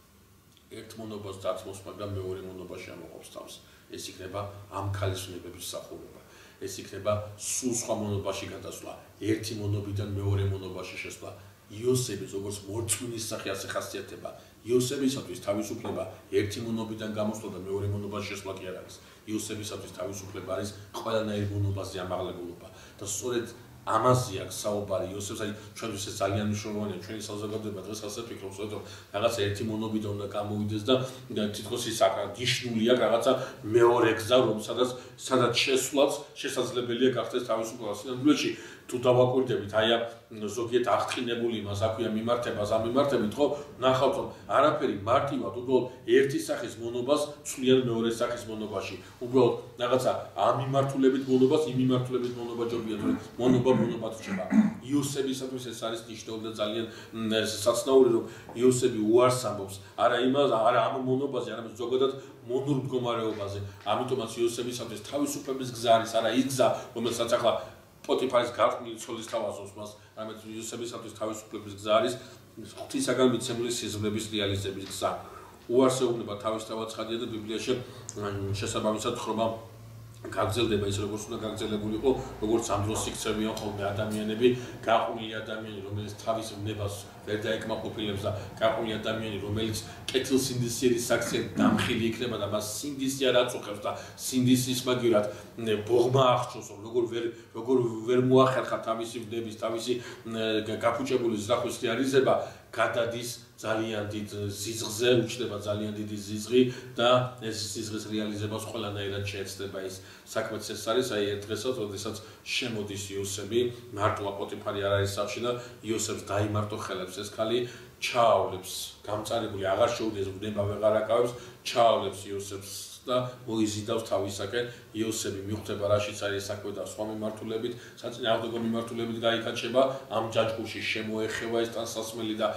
ერთ მონობას დაწმოს, მაგრამ მეორე მონობაში ამოყობს თავს. ეს იქნება ამ ქალის ვნებების სახურება. ეს იქნება სულ სხვა მონობაში გადასვლა, ერთი მონობიდან მეორე მონობაში შესვლა. იოსების როგორც მორწმუნის სახე ასე ხასიათდება. იოსებისათვის თავისუფლება ერთი მონობიდან გამოსვლა და მეორე მონობაში შესვლა კი არ არის. იოსებისათვის თავისუფლება არის ყველანაირ მონობაზე ამაღლებულობა და სწორედ ამაზე აქვს საუბარი იოსებს, აი ჩვენთვის ეს ძალიან მნიშვნელოვანია, ჩვენი საზოგადოება დღეს ასე ფიქრობს, რომ რაღაცა ერთი მონობიდან უნდა გამოვიდეს და თითქოს ის აღნიშნული აქვს რაღაცა მეორე გზა, რომ სადაც სადაც შესვლაც შესაძლებელია გახდეს თავისუფლება. სინამდვილეში თუ დავაკვირდებით, აი ზოგიერთ აღთხინებული იმას აქვია მიმართებას, ამ მიმართებით, ხო, ნახავთ, რომ არაფერი მარტივად უბრალოდ ერთი სახის მონობას ცვლიან მეორე სახის მონობაში. უბრალოდ რაღაცა ამ მიმართულებით მონობას, იმ მიმართულებით მონობა ჯობია, თორე მონობა მონობად რჩება. იოსებისათვის ეს არის ნიშნული და ძალიან საცნაური, რომ იოსები უარს ამბობს, არა იმას, არა ამ მონობაზე, არამედ ზოგადად მონურ მდგომარეობაზე. ამიტომაც იოსებისათვის თავისუფლების გზა არის, არა ის გზა, რომელსაც ახლა პოტიფარის გარყვნილი ცოლის თავაზობს მას, რამაც იოსებისათვის თავისუფლების გზა არის ღვთისაგან მიცემული სიზმრების რეალიზების გზა. უარს ეუბნება თავის თავაცხადია და ბიბლიაში შესაბამისად ხრობა გაგრძელდება ის როგორც უნდა გაგრძელებული იყო, როგორც ამ დროს იქცევიან ხოლმე ადამიანები, გაყვნილი ადამიანი, რომელიც თავის ვნებას ვერ დაეკმაყოფილებს და გაყვნილი ადამიანი, რომელიც კეთილსინდისიერის საქციად დამხილი იქნება და მას სინდისი არ აწუხებს და სინდისის მაგივრად ბოღმა აღჭოს, როგორ ვერ როგორ ვერ მოახერხა თავისი ვნების, თავისი გაფუჭებული ზრახვის რეალიზება, გადადის ძალიან დიდ ზიზღზე, უჩნდება ძალიან დიდი ზიზღი და ეს ზიზღის რეალიზებას ყველანაირად შეეცდება ის საქმეც ეს არის, აი ერთ დღესაც, როდესაც შემოდის იოსები, მარტო პოტიფარი არ არის სახში და იოსებს დაიმარტო ხელებს ეს ქალი, ჩაავლებს, გამწარებული აღარ შეუდეს ვნება ვეღარ აკავებს, ჩაავლებს იოსებს და მოიზიდავს თავისაკენ. იოსები მიხვდება რაშიც არის საქმე და სხვა მიმართულებით, საწინააღმდეგო მიმართულებით გაიქაჩება, ამ ჯაჭვში შემოეხება ეს ტანსაცმელი და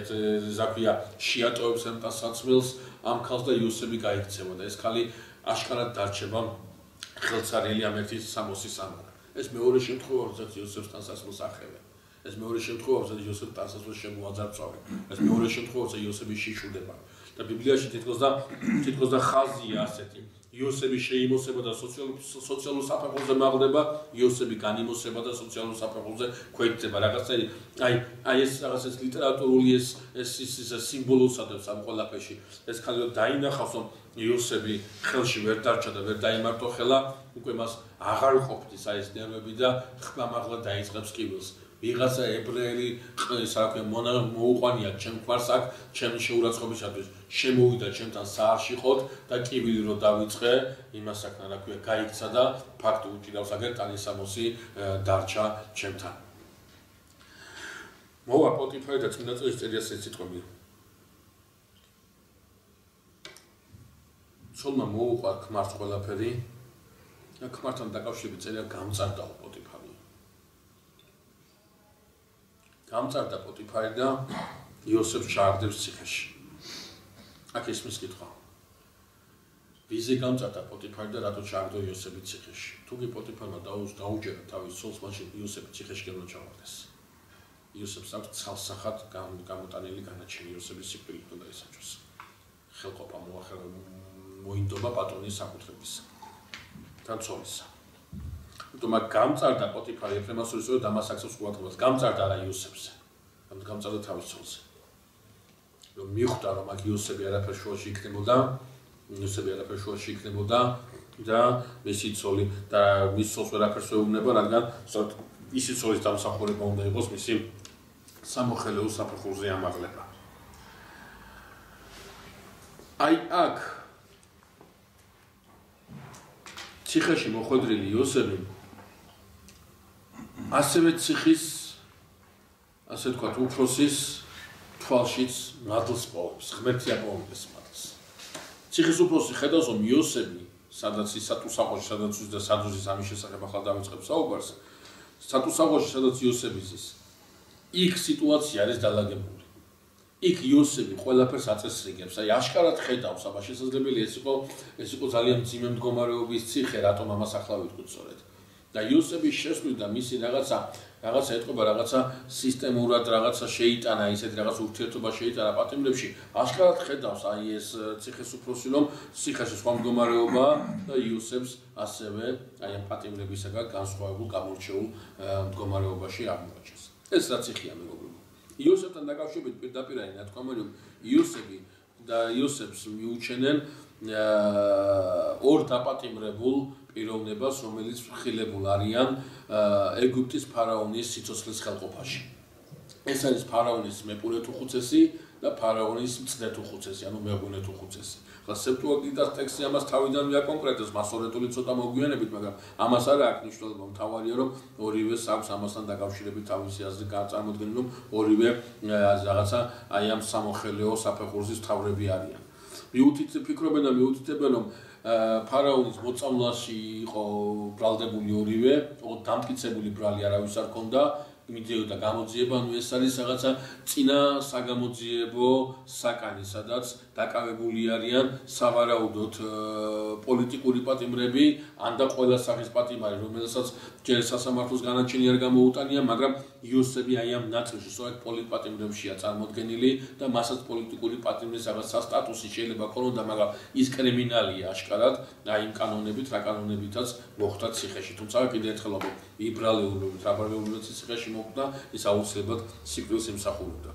ზაქვია შეატოვებს ამ ტანსაცმელს, ამ ქალს და იოსები გაიქცევა და ეს ქალი აშკარად დარჩება ხელცარიელი ამ ერთი სამოსის ამარა. ეს მეორე შემთხვევა, როდესაც იოსებს ტანსაცმელს ახევენ. ეს მეორე შემთხვევა, როდესაც იოსებს ტანსაცმელს შემოაძარცვავენ. ეს მეორე შემთხვევა, როდესაც იოსები შიშულდება. და ბიბლიაში თითქოს და თითქოს და ხაზია ასეთი. იოსები შეიმოსება და სოციალურ საფეხურზე მაღლდება, იოსები განიმოსება და სოციალურ საფეხურზე ქვეითდება. რაღაცა აი აი ეს რაღაც ეს ლიტერატურული ეს ეს ის სიმბოლოს ადევს ამ ყველაფერში. ეს ხალხი დაინახავს, რომ იოსები ხელში ვერ დარჩა და ვერ დაიმარტო ხელა, უკვე მას აღარ ყოფნის აი ეს ნერვები და ხმამაღლა დაიწყებს კიბილს. ვიღაცა ებრაელი საქმე მოუყვანია ჩემ ქვარს აქ ჩემი შეურაცხყოფისათვის შემოვიდა ჩემთან საარში ხოთ და კიბილი რო დავიწყე იმას აქ რა ქვია გაიქცა და ფაქტი უჭირავს აგერ ტანისამოსი დარჩა ჩემთან. მოვა პოტიფარი და წმინდა წელს წერია ეს სიტყვები. ცოლმა მოუყვა ქმარს ყველაფერი და ქმართან დაკავშირებით წერია გამწარდაო პოტიფარი. გამწარდა პოტიფარი და იოსებს ჩააგდებს ციხეში. აქ ისმის კითხვა. ვიზე გამწარდა პოტიფარი და რატო ჩააგდო იოსები ციხეში. თუკი პოტიფარმა დაუჯერა თავის ცოლს, მაშინ იოსები ციხეში გემო ჩავარდეს. იოსებს აქვს ცალსახად გამოტანილი განაჩენი იოსების სიკვდილით უნდა ისაჯოს. ხელყოფა მოახერხა მოინდომა პატრონის საკუთრებისა. თან ცოლისა. თუმცა მაგ გამწარდა პოტიფარი ეფრემასურის და დამასაკსის ყურადღებას გამწარდა რა იოსებზე. ამ გამწარდა თავის ცოლზე. რომ მიხვდა რომ აქ იოსები არაფერ შუაში იქნებოდა, იოსები არაფერ შუაში იქნებოდა და მისი ცოლი და მის ცოლს ვერაფერს ეუბნება, რადგან სწორედ ისი ცოლის დამსახურება უნდა იყოს მისი სამოხელეო საფეხურზე ამაღლება. აი აქ ციხეში მოხვედრილი იოსები ასევე ციხის ასე ვთქვათ უფროსის თვალშიც მადლს პოვებს, ღმერთია პოვებს მადლს. ციხის უფროსი ხედავს რომ იოსები, სადაც ის სატუსაღოში, სადაც ის და სადუზის ამის შესახებ ახლა დავიწყებს საუბარს, სატუსაღოში, სადაც იოსები ზის, იქ სიტუაცია არის დალაგებული. იქ იოსები ყველაფერს აწესრიგებს, აი აშკარად ხედავს, აბა შესაძლებელია ეს იყო ეს იყო ძალიან მძიმე მდგომარეობის ციხე, რატომ ამას ახლა ვიტყვით სწორედ. და იოსების შესვლით და მისი რაღაცა რაღაცა ეთყობა რაღაცა სისტემურად რაღაცა შეიტანა, ისეთი რაღაც ურთიერთობა შეიტანა პატიმრებში, აშკარად ხედავს აი ეს ციხის უფროსი რომ ციხეში სხვა მდგომარეობა და იოსებს ასევე აი ამ პატიმრებისაგან განსხვავებულ გამორჩეულ მდგომარეობაში აღმოაჩენს. ეს რა ციხეა მეგობრებო. იოსებთან დაკავშირებით პირდაპირ არის ნათქვამი რომ იოსები და იოსებს მიუჩენენ ორ დაპატიმრებულ პიროვნებას, რომელიც ხილებულ არიან ეგვიპტის ფარაონის სიცოცხლის ხელყოფაში. ეს არის ფარაონის მეპურეთუხუცესი და ფარაონის მწდეთუხუცესი, ანუ მეღვინეთუხუცესი. ახლა სეპტუაგინტას ტექსტი ამას თავიდანვე აკონკრეტებს, მასორეტული ცოტა მოგვიანებით, მაგრამ ამას არა აქვს მნიშვნელობა, მთავარია რომ ორივეს აქვს ამასთან დაკავშირებით თავისი აზრი წარმოდგენილი, რომ ორივე რაღაცა აი ამ სამოხელეო საფეხურზის მთავრები არიან. მიუთით ფიქრობენ და მიუთითებენ რომ ფარაონის მოწამვლაში იყო ბრალდებული ორივე, ოღონდ დამტკიცებული ბრალი არავის არ ქონდა, მიდიოდა გამოძიება, ანუ ეს არის რაღაცა წინა საგამოძიებო საკანი, სადაც დაკავებული არიან სავარაუდოდ პოლიტიკური პატიმრები, ან და ყველა სახის პატიმარი, რომელსაც ჯერ სასამართლოს განაჩენი არ გამოუტანია, მაგრამ იოსები აი ამ ნაწილში სწორედ პოლიტპატიმრებშია წარმოდგენილი და მასაც პოლიტიკური პატიმრის რაღაცა სტატუსი შეიძლება ქონოდა, მაგრამ ის კრიმინალია აშკარად, აი იმ კანონებით, რა კანონებითაც მოხდა ციხეში. თუმცა კიდევ ერთხელ ვამბობ, იბრალეულობით, რაბარეულობით ციხეში მოხდა, ის აუცილებლად სიკვდილს ემსახურებდა.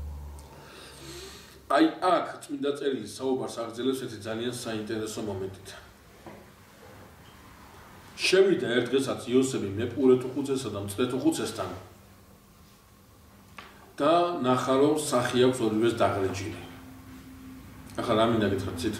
აი აქ წმინდა წერილი საუბარს აგრძელებს ერთი ძალიან საინტერესო მომენტით. შევიდა ერთ დღესაც იოსები მეპურეთუხუცესა და მწდეთუხუცესთან და ნახა რომ სახი აქვს ორივეს დაღრეჯილი. ახლა რა მინდა გითხრათ ცით?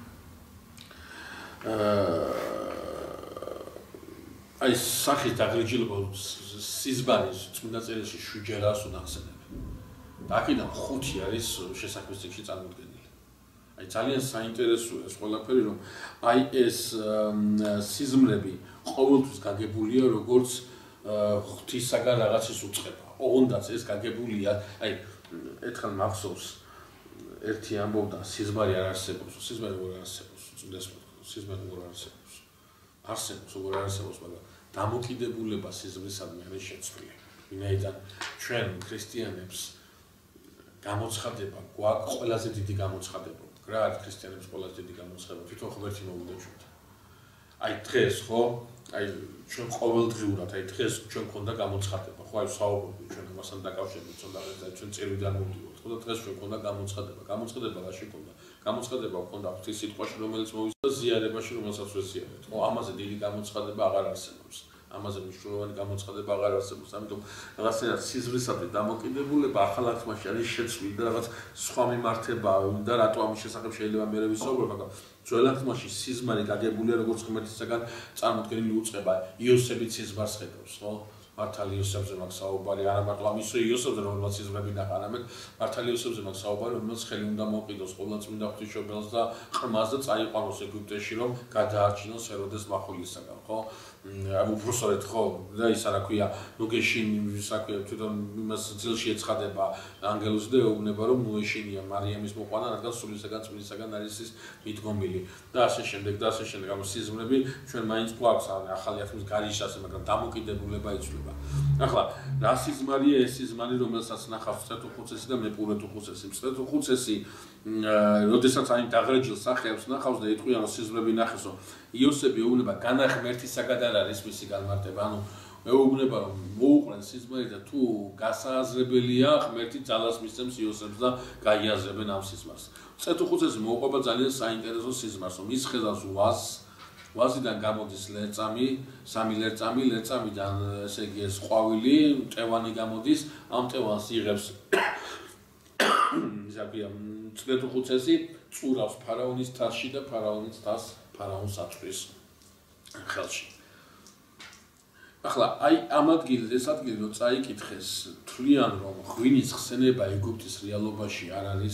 აი სახის დაღრეჯილობა სიზბანის წმინდა წერილში შვიდჯერას უნახსენებ. აქედან ხუთი არის შესაქმის წიგნში წარმოდგენილი. აი ძალიან საინტერესოა ეს ყველაფერი, რომ აი ეს სიზმრები ყოველთვის გაგებულია როგორც ღვთისაგან რაღაცის უწყება. ოღონდაც ეს გაგებულია, აი ერთხელ მახსოვს ერთი ამბობდა სიზმარი არ არსებობს, სიზმარი როგორ არსებობს, წინდეს სიზმარი როგორ არსებობს. არსებობს, როგორ არსებობს, მაგრამ დამოკიდებულება სიზმრისადმი არის შეცვლილი. ვინაიდან ჩვენ ქრისტიანებს გამოცხადება გვაქვს ყველაზე დიდი გამოცხადება. რა არის ქრისტიანების ყველაზე დიდი გამოცხადება? თვითონ ღმერთი მოვიდა ჩვენთან. აი დღეს ხო, აი ჩვენ ყოველდღიურად, აი დღეს ჩვენ გქონდა გამოცხადება. ხო, აი საუბრობთ ჩვენ ამასთან დაკავშირებით, თუნდაც ჩვენ წელვიდან მოვიდიოთ. ხო და დღეს ჩვენ გქონდა გამოცხადება. გამოცხადება რაში გქონდა? გამოცხადება გქონდა ღვთის სიტყვაში, რომელიც მოვიდა ზიარებაში, რომელსაც ვესიარეთ. ხო, ამაზე დიდი გამოცხადება აღარ არსებობს. ამაზე მნიშვნელოვანი გამოცხადება აღარ არსებობს, ამიტომ რაღაცნაირად სიზმრისადმი დამოკიდებულება ახალ აღთქმაში არის შეცვლილი და რაღაც სხვა მიმართება და რატო ამის შესახებ შეიძლება მე ვისაუბრო, მაგრამ ძველ აღთქმაში სიზმარი გაგებულია როგორც ღმერთისაგან წარმოდგენილი უწყება. იოსები სიზმარს ხედავს, ხო? მართალი იოსებზე მაქვს საუბარი, არა მარტო ამის იოსებზე, რომელსაც სიზმრები ნახა, არამედ მართალი იოსებზე მაქვს საუბარი, რომელსაც ხელი უნდა მოყიდოს ყველა წმინდა ღვთისმშობელს და ყრმას და წაიყვანოს ეგვიპტეში, რომ გადაარჩინოს ჰეროდეს მახვილისაგან, ხო? უბრალოდ ხო და ის რა ქვია ნუ გეშინი ის რა ქვია თვითონ იმას ძილში ეცხადება ანგელოზი და ეუბნება რომ ნუ ეშინია მარიამის მოყვანა რადგან სულისაგან წმინისაგან არის ის მიდგომილი და ასე შემდეგ და ასე შემდეგ ამ სიზმრები ჩვენ მაინც გვაქვს ახალი ახლის გარიშასე მაგრამ დამოკიდებულება იცვლება ახლა რა სიზმარია ეს სიზმარი რომელსაც ნახავს წეთუხუცესი და მეპურეთუხუცესი წეთუხუცესი როდესაც აი დაღრეჯილ სახეებს ნახავს და იტყვიან რომ სიზმრები ნახეს რომ იოსები ეუბნება განახმერთისაგან არ არის მისი განმარტება ანუ ეუბნება რომ მოუყვნენ სიზმარი და თუ გასააზრებელია ღმერთი ძალას მისცემს იოსებს და გაიაზრებენ ამ სიზმარს წეთუხუცესი მოუყვება ძალიან საინტერესო სიზმარს რომ ის ხედავს ვაზს ვაზიდან გამოდის ლერწამი სამი ლერწამი ლერწამიდან ესე იგი ეს ყვავილი მტევანი გამოდის ამ მტევანს იღებს ზაბია წეთუხუცესი წურავს ფარაონის თასში და ფარაონის თას ფარაონს აწვის ხელში ახლა აი ამ ადგილზე ეს ადგილი რო წაიკითხეს თვლიან რომ ღვინის ხსენება ეგვიპტის რეალობაში არ არის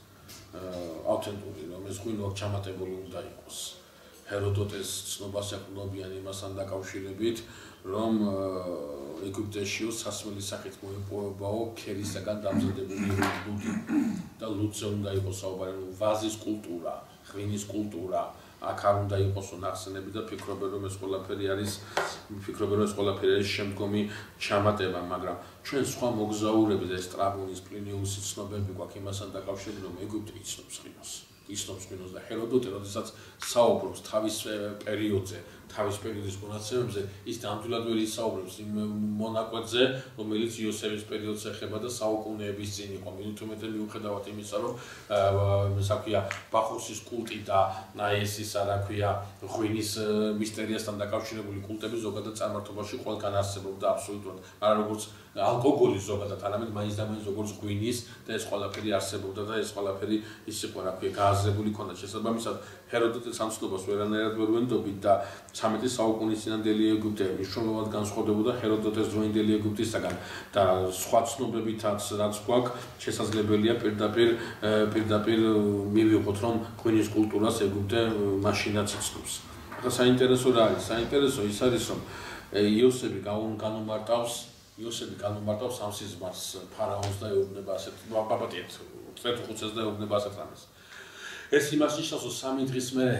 ავთენტური რომ ეს ღვინო ჩამატებული უნდა იყოს ჰეროდოტეს ცნობას ეკუთვნიან იმასთან დაკავშირებით რომ ეგვიპტეშიო სასმელი სახით მოიპოვებაო ქერისაგან დამზადებული ლუდი და ლუდზე უნდა იყოს საუბარი ვაზის კულტურა ღვინის კულტურა აქ არ უნდა იყოსო ნახსენები და ფიქრობენ რომ ეს ყველაფერი არის ფიქრობენ რომ ეს ყველაფერი არის შემდგომი ჩამატება მაგრამ ჩვენ სხვა მოგზაურები და სტრაბონის პლინიუსის ცნობები გვაქვს იმასთან დაკავშირებით რომ ეგვიპტე იცნობს ღვინოს იცნობს ღვინოს და ჰეროდოტე როდესაც საუბრობს თავის პერიოდზე თავის პერიოდის მონაცემებზე ის ნამდვილად ვერ ისაუბრებს იმ მონაკვეთზე რომელიც იოსების პერიოდს ეხება და საუკუნეების წინ იყო მithumeτε მიუხედავად იმისა რომ ესე ქვია ბახუსის კულტი და ეს ისა რა ქვია ღვინის მისტერიასთან დაკავშირებული კულტები ზოგადად წარმართობაში ყველგან არსებობდა აბსოლუტურად არა როგორც ალკოგოლის ზოგადად არამედ მაინც და მაინც როგორც ღვინის და ეს ყველაფერი არსებობდა და ეს ყველაფერი ის იყო რა ქვია გააზრებული ქონდა შესაბამისად ჰეროდოტეს ამცნობას ვერანაირად ვერ ვენდობით და ცამეტი საუკუნის წინანდელი ეგვიპტე მნიშვნელოვნად განსხვავდებოდა ჰეროდოტეს დროინდელი ეგვიპტისაგან და სხვა ცნობებითაც რაც გვაქვს შესაძლებელია პირდაპირ პირდაპირ მივიღოთ რომ ღვინის კულტურას ეგვიპტე მაშინაც იცნობს. ახლა საინტერესო რა არის? საინტერესო ის არის რომ იოსები განუმარტავს იოსები განუმარტავს ამ სიზმარს ფარაონს და ეუბნება ასეთ ბაბატიეთ წეთუხუცეს და ეუბნება ასეთ რამეს. ეს იმას ნიშნავს რომ სამი დღის მერე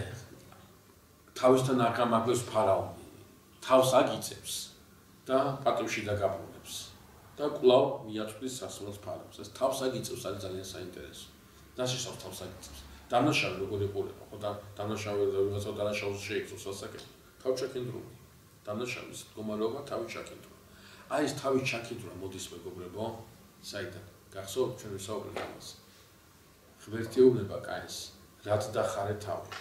თავისთან არ გამაგვეს ფარაონი თავს აგიწევს და პატივში დაგაბრუნებს და კვლავ მიაწვდის სასმელს ფარაონს ეს თავს აგიწევს არის ძალიან საინტერესო დაშიშავს თავს აგიწევს დანაშაული როგორ იყურება ხო და დანაშაული რაღაცა დანაშაულს შეიქცევს ასაკეთო თავ ჩაკენდრული დანაშაულის მდგომარეობა თავი ჩაკენდრული აი ეს თავი ჩაკენდრა მოდის მეგობრებო საიდან გახსოვთ ჩვენ ვისაუბრეთ ამას ღმერთი ეუბნება კაინს რაც დახარე თავი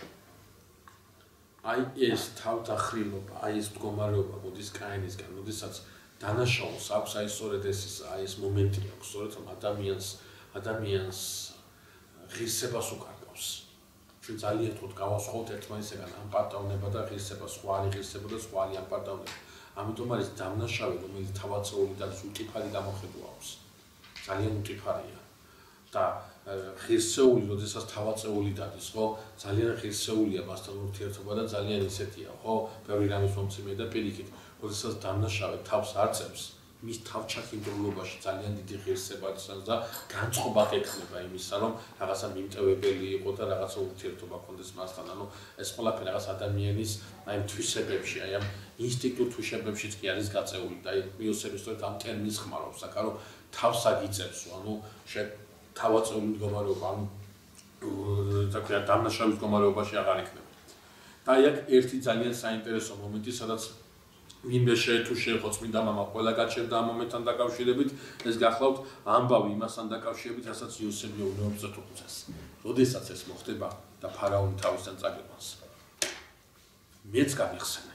აი ეს თავდახრილობა, აი ეს მდგომარეობა მოდის კაინისგან, როდესაც დანაშაულს აქვს აი სწორედ ეს აი ეს მომენტი აქვს, სწორედ რომ ადამიანს ადამიანს ღირსებას უკარგავს. ჩვენ ძალიან თუთ გავასხოვთ ერთმანეთსაგან ამ პარტავნება და ღირსება, სხვა არის ღირსება და სხვა არის ამ პარტავნება. ამიტომ არის დამნაშავე, რომელიც თავაწეული და უტიფარი გამოხედვა აქვს. ძალიან უტიფარია. და ღირსეული, როდესაც თავაწეული დადის, ხო? ძალიან ღირსეულია მასთან ურთიერთობა და ძალიან ისეთია, ხო? ბევრი რამის მომცემია და პირიქით, როდესაც დამნაშავე თავს არწევს, მის თავჩაქიმდრლობაში ძალიან დიდი ღირსება იცავს და განწყობა ეკნება იმისა, რომ რაღაცა მიმტევებელი იყო და რაღაცა ურთიერთობა ჰქონდეს მასთან. ანუ ეს ყველაფერი რაღაც ადამიანის აი თვისებებში, აი ამ ინსტინქტურ თვისებებშიც კი არის გაწეული და აი იოსები სწორედ ამ ტერმინს ხმარობს, აქ რომ თავს აგიწევს, ანუ შე თავაწეული მდგომარეობა, ანუ რა ქვია, დამნაშავის მდგომარეობაში აღარ იქნება. და აი აქ ერთი ძალიან საინტერესო მომენტი, სადაც ვინმე თუ შეეხო წმინდა მამა ყველა გაჩერდა ამ მომენტთან დაკავშირებით, ეს გახლავთ ამბავი იმასთან დაკავშირებით, რასაც იოსები ეუბნება წეთუხუცეს. როდესაც ეს მოხდება და ფარაონი თავისთან წაგებანს. მეც გამიხსენე.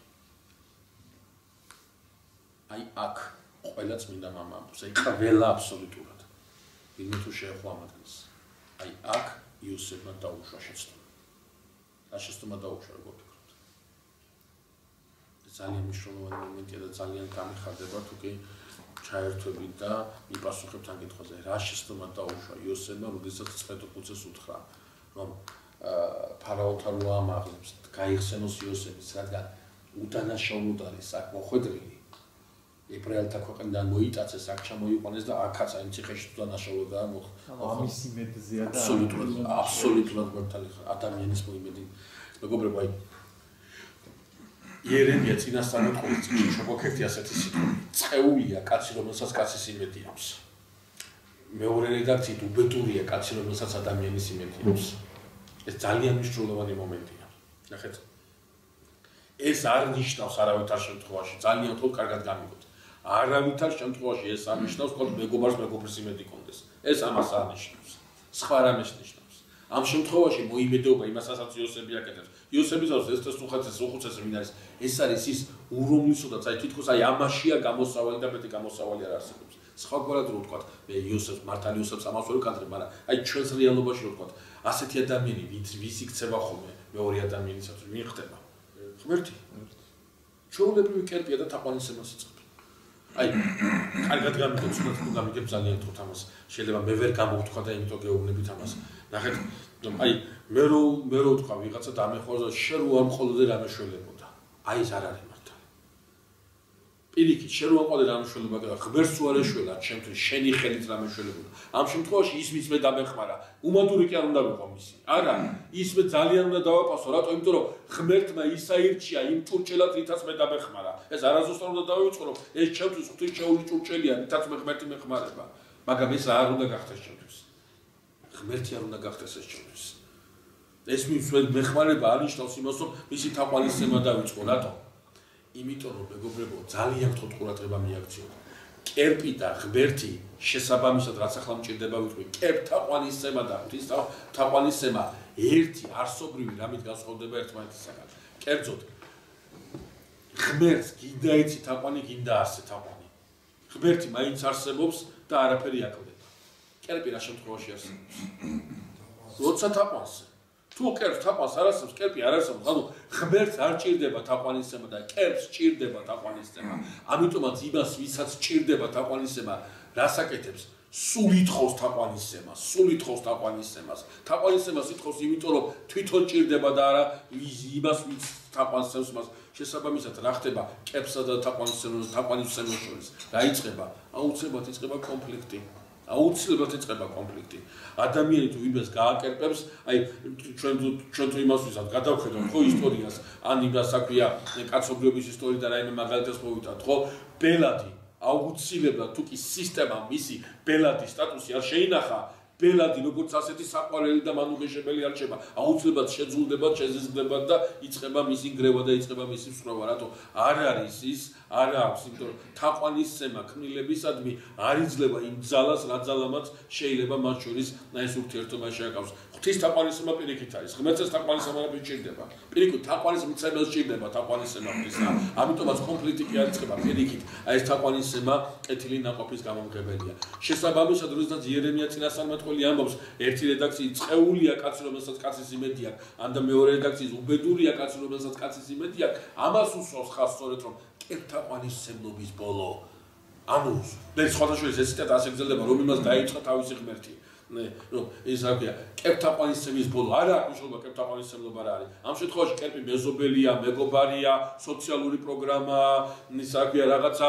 აი აქ ყველა წმინდა მამა ამბობს, აი ყველა აბსოლუტურად. ვინმე თუ შეეხო ამ ადგილს. აი აქ იოსებმა დაუშვა შეცდომა. რა შეცდომა დაუშვა როგორ ფიქრობთ? ძალიან მნიშვნელოვანი მომენტია და ძალიან გამიხარდება თუ კი ჩაერთვებით და მიპასუხებთ ამ კითხვაზე. რა შეცდომა დაუშვა იოსებმა, როდესაც წეთუხუცეს უთხრა, რომ ფარაონთან უამაღლებს, გაიხსენოს იოსებიც, რადგან უდანაშაულოდ არის აქ მოხვედრილი. ებრაელთა ქვეყნიდან მოიტაცეს, აქ ჩამოიყვანეს და აქაც აი ციხეში უდანაშაულოდაა მოხდა. ამის იმედზეა და აბსოლუტურად, აბსოლუტურად მართალი ხარ. ადამიანის მოიმედი. მეგობრებო, აი იერემია წინასწარმეტყველის წიგნში შეგოქერთი ასეთი სიტყვა. წეულია კაცი, რომელსაც კაცის იმედი აქვს. მეორე რედაქციით უბედურია კაცი, რომელსაც ადამიანის იმედი აქვს. ეს ძალიან მნიშვნელოვანი მომენტია. ნახეთ. ეს არ ნიშნავს არავითარ შემთხვევაში, ძალიან თქო კარგად გამიგოთ. არავითარ შემთხვევაში ეს არ ნიშნავს, რომ მეგობარს მეგობრის იმედი კონდეს. ეს ამას არ ნიშნავს. სხვა რამეს ნიშნავს. ამ შემთხვევაში მოიმედეობა იმასაც იოსები აკეთებს. იოსების ავს ეს უხუცეს უხუცეს ვინ არის? ეს არის ის ურომლისოდაც აი თითქოს აი ამაშია გამოსავალი და მეტი გამოსავალი არ არსებობს. სხვაგვარად რო ვთქვა, მე იოსებს მართალი იოსებს ამას ვერ ვკადრებ, მაგრამ აი ჩვენს რეალობაში რო ვთქვა, ასეთი ადამიანი ვინც ვის იქცევა ხოლმე მეორე ადამიანისათვის ვინ ხდება? ღმერთი. ჩვეულებრივი კერპია და თაყვანისმცემელს იწყებს. აი, კარგად გამიგეთ, თუნდაც თუ გამიგებ ძალიან თქო თამას. შეიძლება მე ვერ გამოვთქვა და იმიტომ გეუბნებით ამას. ნახეთ, აი, მე რო მე რო ვთქვა ვიღაცა დამეხوارდა, შენ რო არ მხოლოდ რამე შველებოდა. აი ეს არ არის მართალი. პირიქით, შენ რო არ ყავდა რამე შველებოდა და ღმერთს უარ ეშველა, ჩემთვის შენი ხელით რამე შველებოდა. ამ შემთხვევაში ის ვის მე დამეხმარა, უმადური კი არ უნდა ვიყო მისი. არა, ის მე ძალიან უნდა დავაპასო, რატო? იმიტომ რომ ღმერთმა ის აირჩია იმ ჭურჭელად, რითაც მე დამეხმარა. ეს არასოდეს უნდა დავიწყო, რომ ეს ჩემთვის ღვთისმშეული ჭურჭელია, რითაც მე ღმერთი მეხმარება. მაგრამ ეს არ უნდა გახდეს ჩემთვის. ღმერთი არ უნდა გახდეს ეს ჩემთვის. ეს მის მეხმარება არ ნიშნავს იმას, რომ მისი თაყვანისცემა დავიწყო, რატო? იმიტომ რომ მეგობრებო, ძალიან თქო ყურადღება მიაქციოთ. კერპი და ღმერთი შესაბამისად რაც ახლა მჭირდება ვიტყვი, კერპ თაყვანისცემა და ღვთის თაყვანისცემა ერთი არსობრივი რამით განსხვავდება ერთმანეთისაგან. კერძოდ ღმერთს გინდა იცი თაყვანი, გინდა ასე თაყვანი. ღმერთი მაინც არსებობს და არაფერი აკლდება. კერპი რა შემთხვევაში არსებობს? როცა თაყვანს თუ კერპს თაყვანს არ არსებობს, კერპი არ არსებობს, ანუ ღმერთს არ ჭირდება თაყვანისცემა და კერპს ჭირდება თაყვანისცემა. ამიტომაც იმას, ვისაც ჭირდება თაყვანისცემა, რას აკეთებს? სულ ითხოვს თაყვანისცემას, სულ ითხოვს თაყვანისცემას. თაყვანისცემას ითხოვს, იმიტომ რომ თვითონ ჭირდება და არა იმას, ვინც თაყვანისცემს მას. შესაბამისად რა ხდება კერპსა და თაყვანისცემას, თაყვანისცემას შორის? რა იწყება? აუცილებლად იწყება კონფლიქტი. აუცილებლად იწყება კონფლიქტი. ადამიანი თუ იმას გააკერპებს, აი ჩვენ ჩვენ თუ იმას ვიზავთ, გადავხედოთ ხო ისტორიას, ან იმას აქვია კაცობრიობის ისტორიიდან რაიმე მაგალითს მოვიტანთ, ხო? ბელადი აუცილებლად თუ კი სისტემამ მისი ბელადის სტატუსი არ შეინახა, ბელადი როგორც ასეთი საყვარელი და მანუღეშებელი არ შეება, აუცილებლად შეძულდება, შეზიზრდება და იწყება მისი ნგრევა და იწყება მისი მსროვა, რატო? არ არის ის, არ აქვს, იმიტომ რომ თაყვანისცემა ქმნილებისადმი არ იძლევა იმ ძალას, რა ძალამაც შეიძლება მათ შორის ეს ურთიერთობა შეაკავს. ღვთის თაყვანისცემა პირიქით არის, ღმერთს თაყვანისცემა არ ჭირდება. პირიქით თაყვანისმცემელს ჭირდება თაყვანისცემა ღვთისა. ამიტომაც კონფლიქტი კი არ იწყება პირიქით, აი ეს თაყვანისცემა კეთილი ნაყოფის გამომღებელია. შესაბამისად, როდესაც იერემია წინასწარმეტყველი ამბობს, ერთი რედაქციის წეულია კაცი, რომელსაც კაცის იმედი აქვს, ან და მეორე რედაქციის უბედურია კაცი, რომელსაც კაცის იმედი აქვს, ამას უსვავს ხას სწორედ რომ კერპთაყვანისცემლობის ბოლო. ანუ მე სხვადასხვა ესეთად ასე გრძელდება, რომ იმას დაიწყო თავისი ღმერთი. ნე, რომ ეს აქვია კერპთაყვანისცემის ბოლო. არა აქვს მნიშვნელობა კერპთაყვანისცემლობა რა არის. ამ შემთხვევაში კერპი მეზობელია, მეგობარია, სოციალური პროგრამა, ის აქვია რაღაცა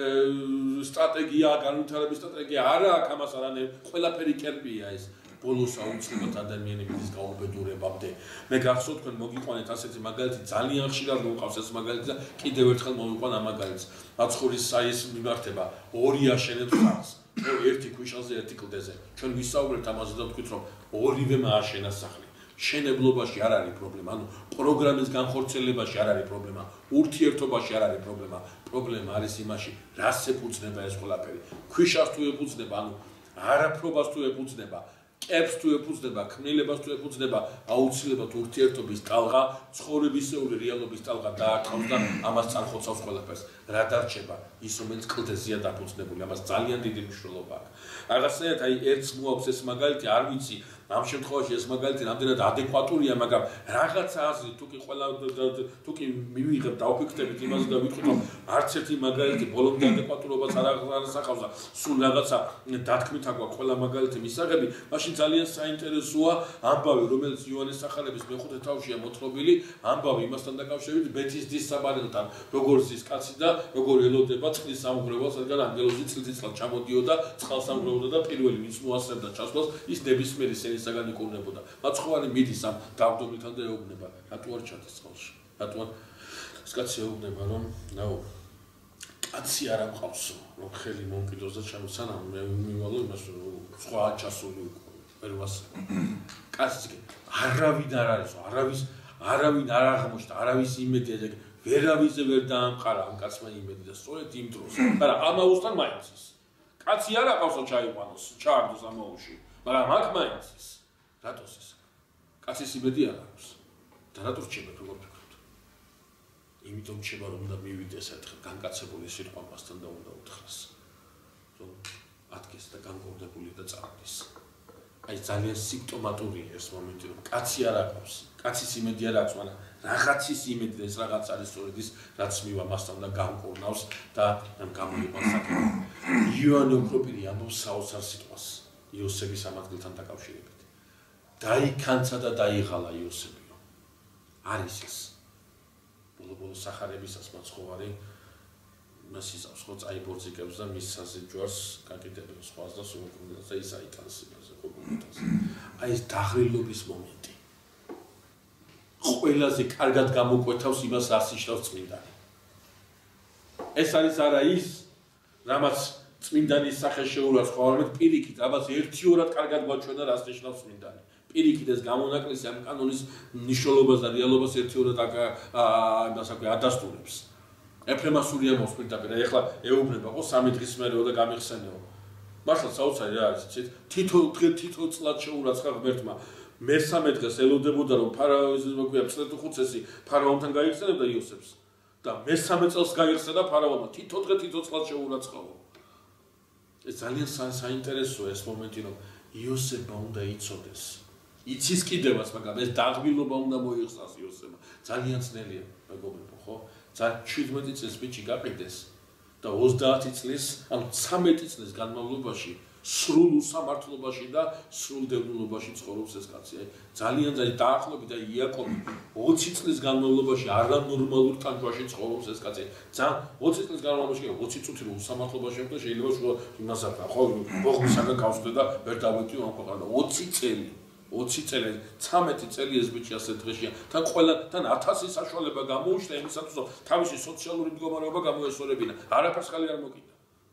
სტრატეგია, განვითარების სტრატეგია. არა აქვს ამას არანე, ყველაფერი კერპია ეს. ბოლოს აუცილებლად ადამიანების გაუბედურებამდე. მე გახსოვთ თქვენ მოგიყვანეთ ასეთი მაგალითი, ძალიან ხშირად მოვყავს ეს მაგალითი და კიდევ ერთხელ მოვიყვან ამ მაგალითს. მაცხოვრის საის მიმართება, ორი აშენებს ხარს. ერთი ქვიშაზე, ერთი კლდეზე. ჩვენ ვისაუბრებთ ამაზე და ვთქვით, რომ ორივე ააშენა სახლი. შენებლობაში არ არის პრობლემა, ანუ პროგრამის განხორციელებაში არ არის პრობლემა, ურთიერთობაში არ არის პრობლემა. პრობლემა არის იმაში, რას ეფუძნება ეს ყველაფერი. ქვიშას თუ ეფუძნება, ანუ არაფრობას თუ ეფუძნება, კერპს თუ ეფუძნება, ქმნილებას თუ ეფუძნება, აუცილებლად ურთიერთობის ტალღა, ცხოვრებისეული რეალობის ტალღა დაარტყავს და ამას წარხოცავს ყველაფერს. რა დარჩება? ის რომელიც კლდეზეა დაფუძნებული, ამას ძალიან დიდი მნიშვნელობა აქვს. რაღაცნაირად აი ერთს მოაქვს ეს მაგალითი, არ ვიცი, ამ შემთხვევაში ეს მაგალითი რამდენად ადეკვატურია, მაგრამ რაღაცა აზრი თუ კი ყველა თუ კი მივიღებ და ვფიქრდებით იმაზე და ვიტყვით რომ არც ერთი მაგალითი ბოლომდე ადეკვატურობას არ აღსახავს და სულ რაღაცა დათქმით აქვს ყველა მაგალითი მისაღები, მაშინ ძალიან საინტერესოა ამბავი, რომელიც იოანეს სახარების მეხუთე თავშია მოთხრობილი, ამბავი იმასთან დაკავშირებით ბეთის დის საბარელთან, როგორ ზის კაცი და როგორ ელოდება წყლის სამღვრევას, რადგან ანგელოზი წლიწლად ჩამოდიოდა, წყალს ამღვრევდა და პირველი ვინც მოასწრებდა ჩასვლას, ის ნებისმიერი სენისაგან იკურნებოდა. მაცხოვარი მიდის ამ დავდომილთან და ეუბნება, რატო არ ჩადის წყალში? რატო არ ეს კაცი ეუბნება, რომ ნაო კაცი არ ამყავს, რომ ხელი მომკიდოს და ჩამოსანამ მე მივალო იმას, რომ სხვა ჩასული ვერ ვასწრებ. კაცი არავინ არ არის, არავის არავინ არ აღმოჩნდა, არავის იმედი ეგ ვერავიზე ვერ დაამყარა ამ კაცმა იმედი და სწორედ იმ დროს, მაგრამ ამაუსთან მაინც ის. კაცი არ აყავსო ჩაიყვანოს, ჩააგდოს ამაუში, მაგრამ აქ მაინც ის. რატოს ეს? კაცის იმედი არ აქვს. და რატო რჩება როგორ ფიქრობთ? იმიტომ რჩება რომ უნდა მივიდეს ერთხელ განკაცებული სიტყვა მასთან და უნდა უთხრას. რომ ადგეს და განკორდებული და წავიდეს. აი ძალიან სიმპტომატურია ეს მომენტი რომ კაცი არ აყავს. კაცის იმედი არ აქვს, მაგრამ რაღაცის იმედი და ეს რაღაც არის სწორედ ის, რაც მივა მასთან და განკორნავს და ამ გამოიყვანს საკითხი. იოანე ოქროპირი ამბობს საოცარ სიტყვას იოსების ამ ადგილთან დაკავშირებით. დაიქანცა და დაიღალა იოსებიო. არის ეს. ბოლო-ბოლო სახარებისას მაცხოვარი მას იზავს ხო წაიბორძიკებს და მის საზეჯვარს გაკიდებს სხვას და სულ და ის აიტანს იმაზე ხო გულიტანს. აი ეს დაღრილობის მომენტი. ყველაზე კარგად გამოკვეთავს იმას, რაც ნიშნავს წმინდანი. ეს არის არა ის, რამაც წმინდანის სახე შეურვას ხოლმე პირიქით, რამაც ერთიორად კარგად გვაჩვენა, რაც ნიშნავს წმინდანი. პირიქით ეს გამონაკლისი ამ კანონის მნიშვნელობას და რეალობას ერთიორად იმას აკვე ადასტურებს. ეფრემასურია მოსპირდაპირ, ეხლა ეუბნება ხო სამი დღის მერეო და გამიხსენეო. მართლა საოცარი რა არის, იცით? თითო დღე თითო წლად შეურაცხა ღმერთმა. მესამე დღეს ელოდებოდა რომ ფარაონის მოგვია წლეთუხუცესი ფარაონთან გაიხსენებდა იოსებს და მესამე წელს გაიხსენა ფარაონმა თითო დღე თითო წლად შეურაცხაო. ეს ძალიან საინტერესოა ეს მომენტი რომ იოსებმა უნდა იცოდეს. იცის კიდევაც, მაგრამ ეს დაღმილობა უნდა მოიხსნას იოსებმა. ძალიან ძნელია, მეგობრებო, ხო? ძალიან შვიდმეტი წლის ბიჭი გაყიდეს და ოცდაათი წლის, ანუ ცამეტი წლის განმავლობაში სრულ უსამართლობაში და სრულ დევნილობაში ცხოვრობს ეს კაცი. ძალიან ძალიან დაახლოებით და იაკობი ოცი წლის განმავლობაში არანორმალურ ტანჯვაში ცხოვრობს ეს კაცი. ძალიან ოცი წლის განმავლობაში ოცი წუთი რომ უსამართლობაში იყო შეიძლება შუა იმას აკა ხო ბოღმისაგან გავსდე და ვერ დავეტიო ამ ქვეყანას. ოცი წელი ოცი წელი, ცამეტი წელი ეს ბიჭი ასე დღეშია. თან ყველა თან ათასი საშუალება გამოუჩნდა იმისათვის რომ თავისი სოციალური მდგომარეობა გამოესწორებინა. არაფერს ხელი არ მოკიდა.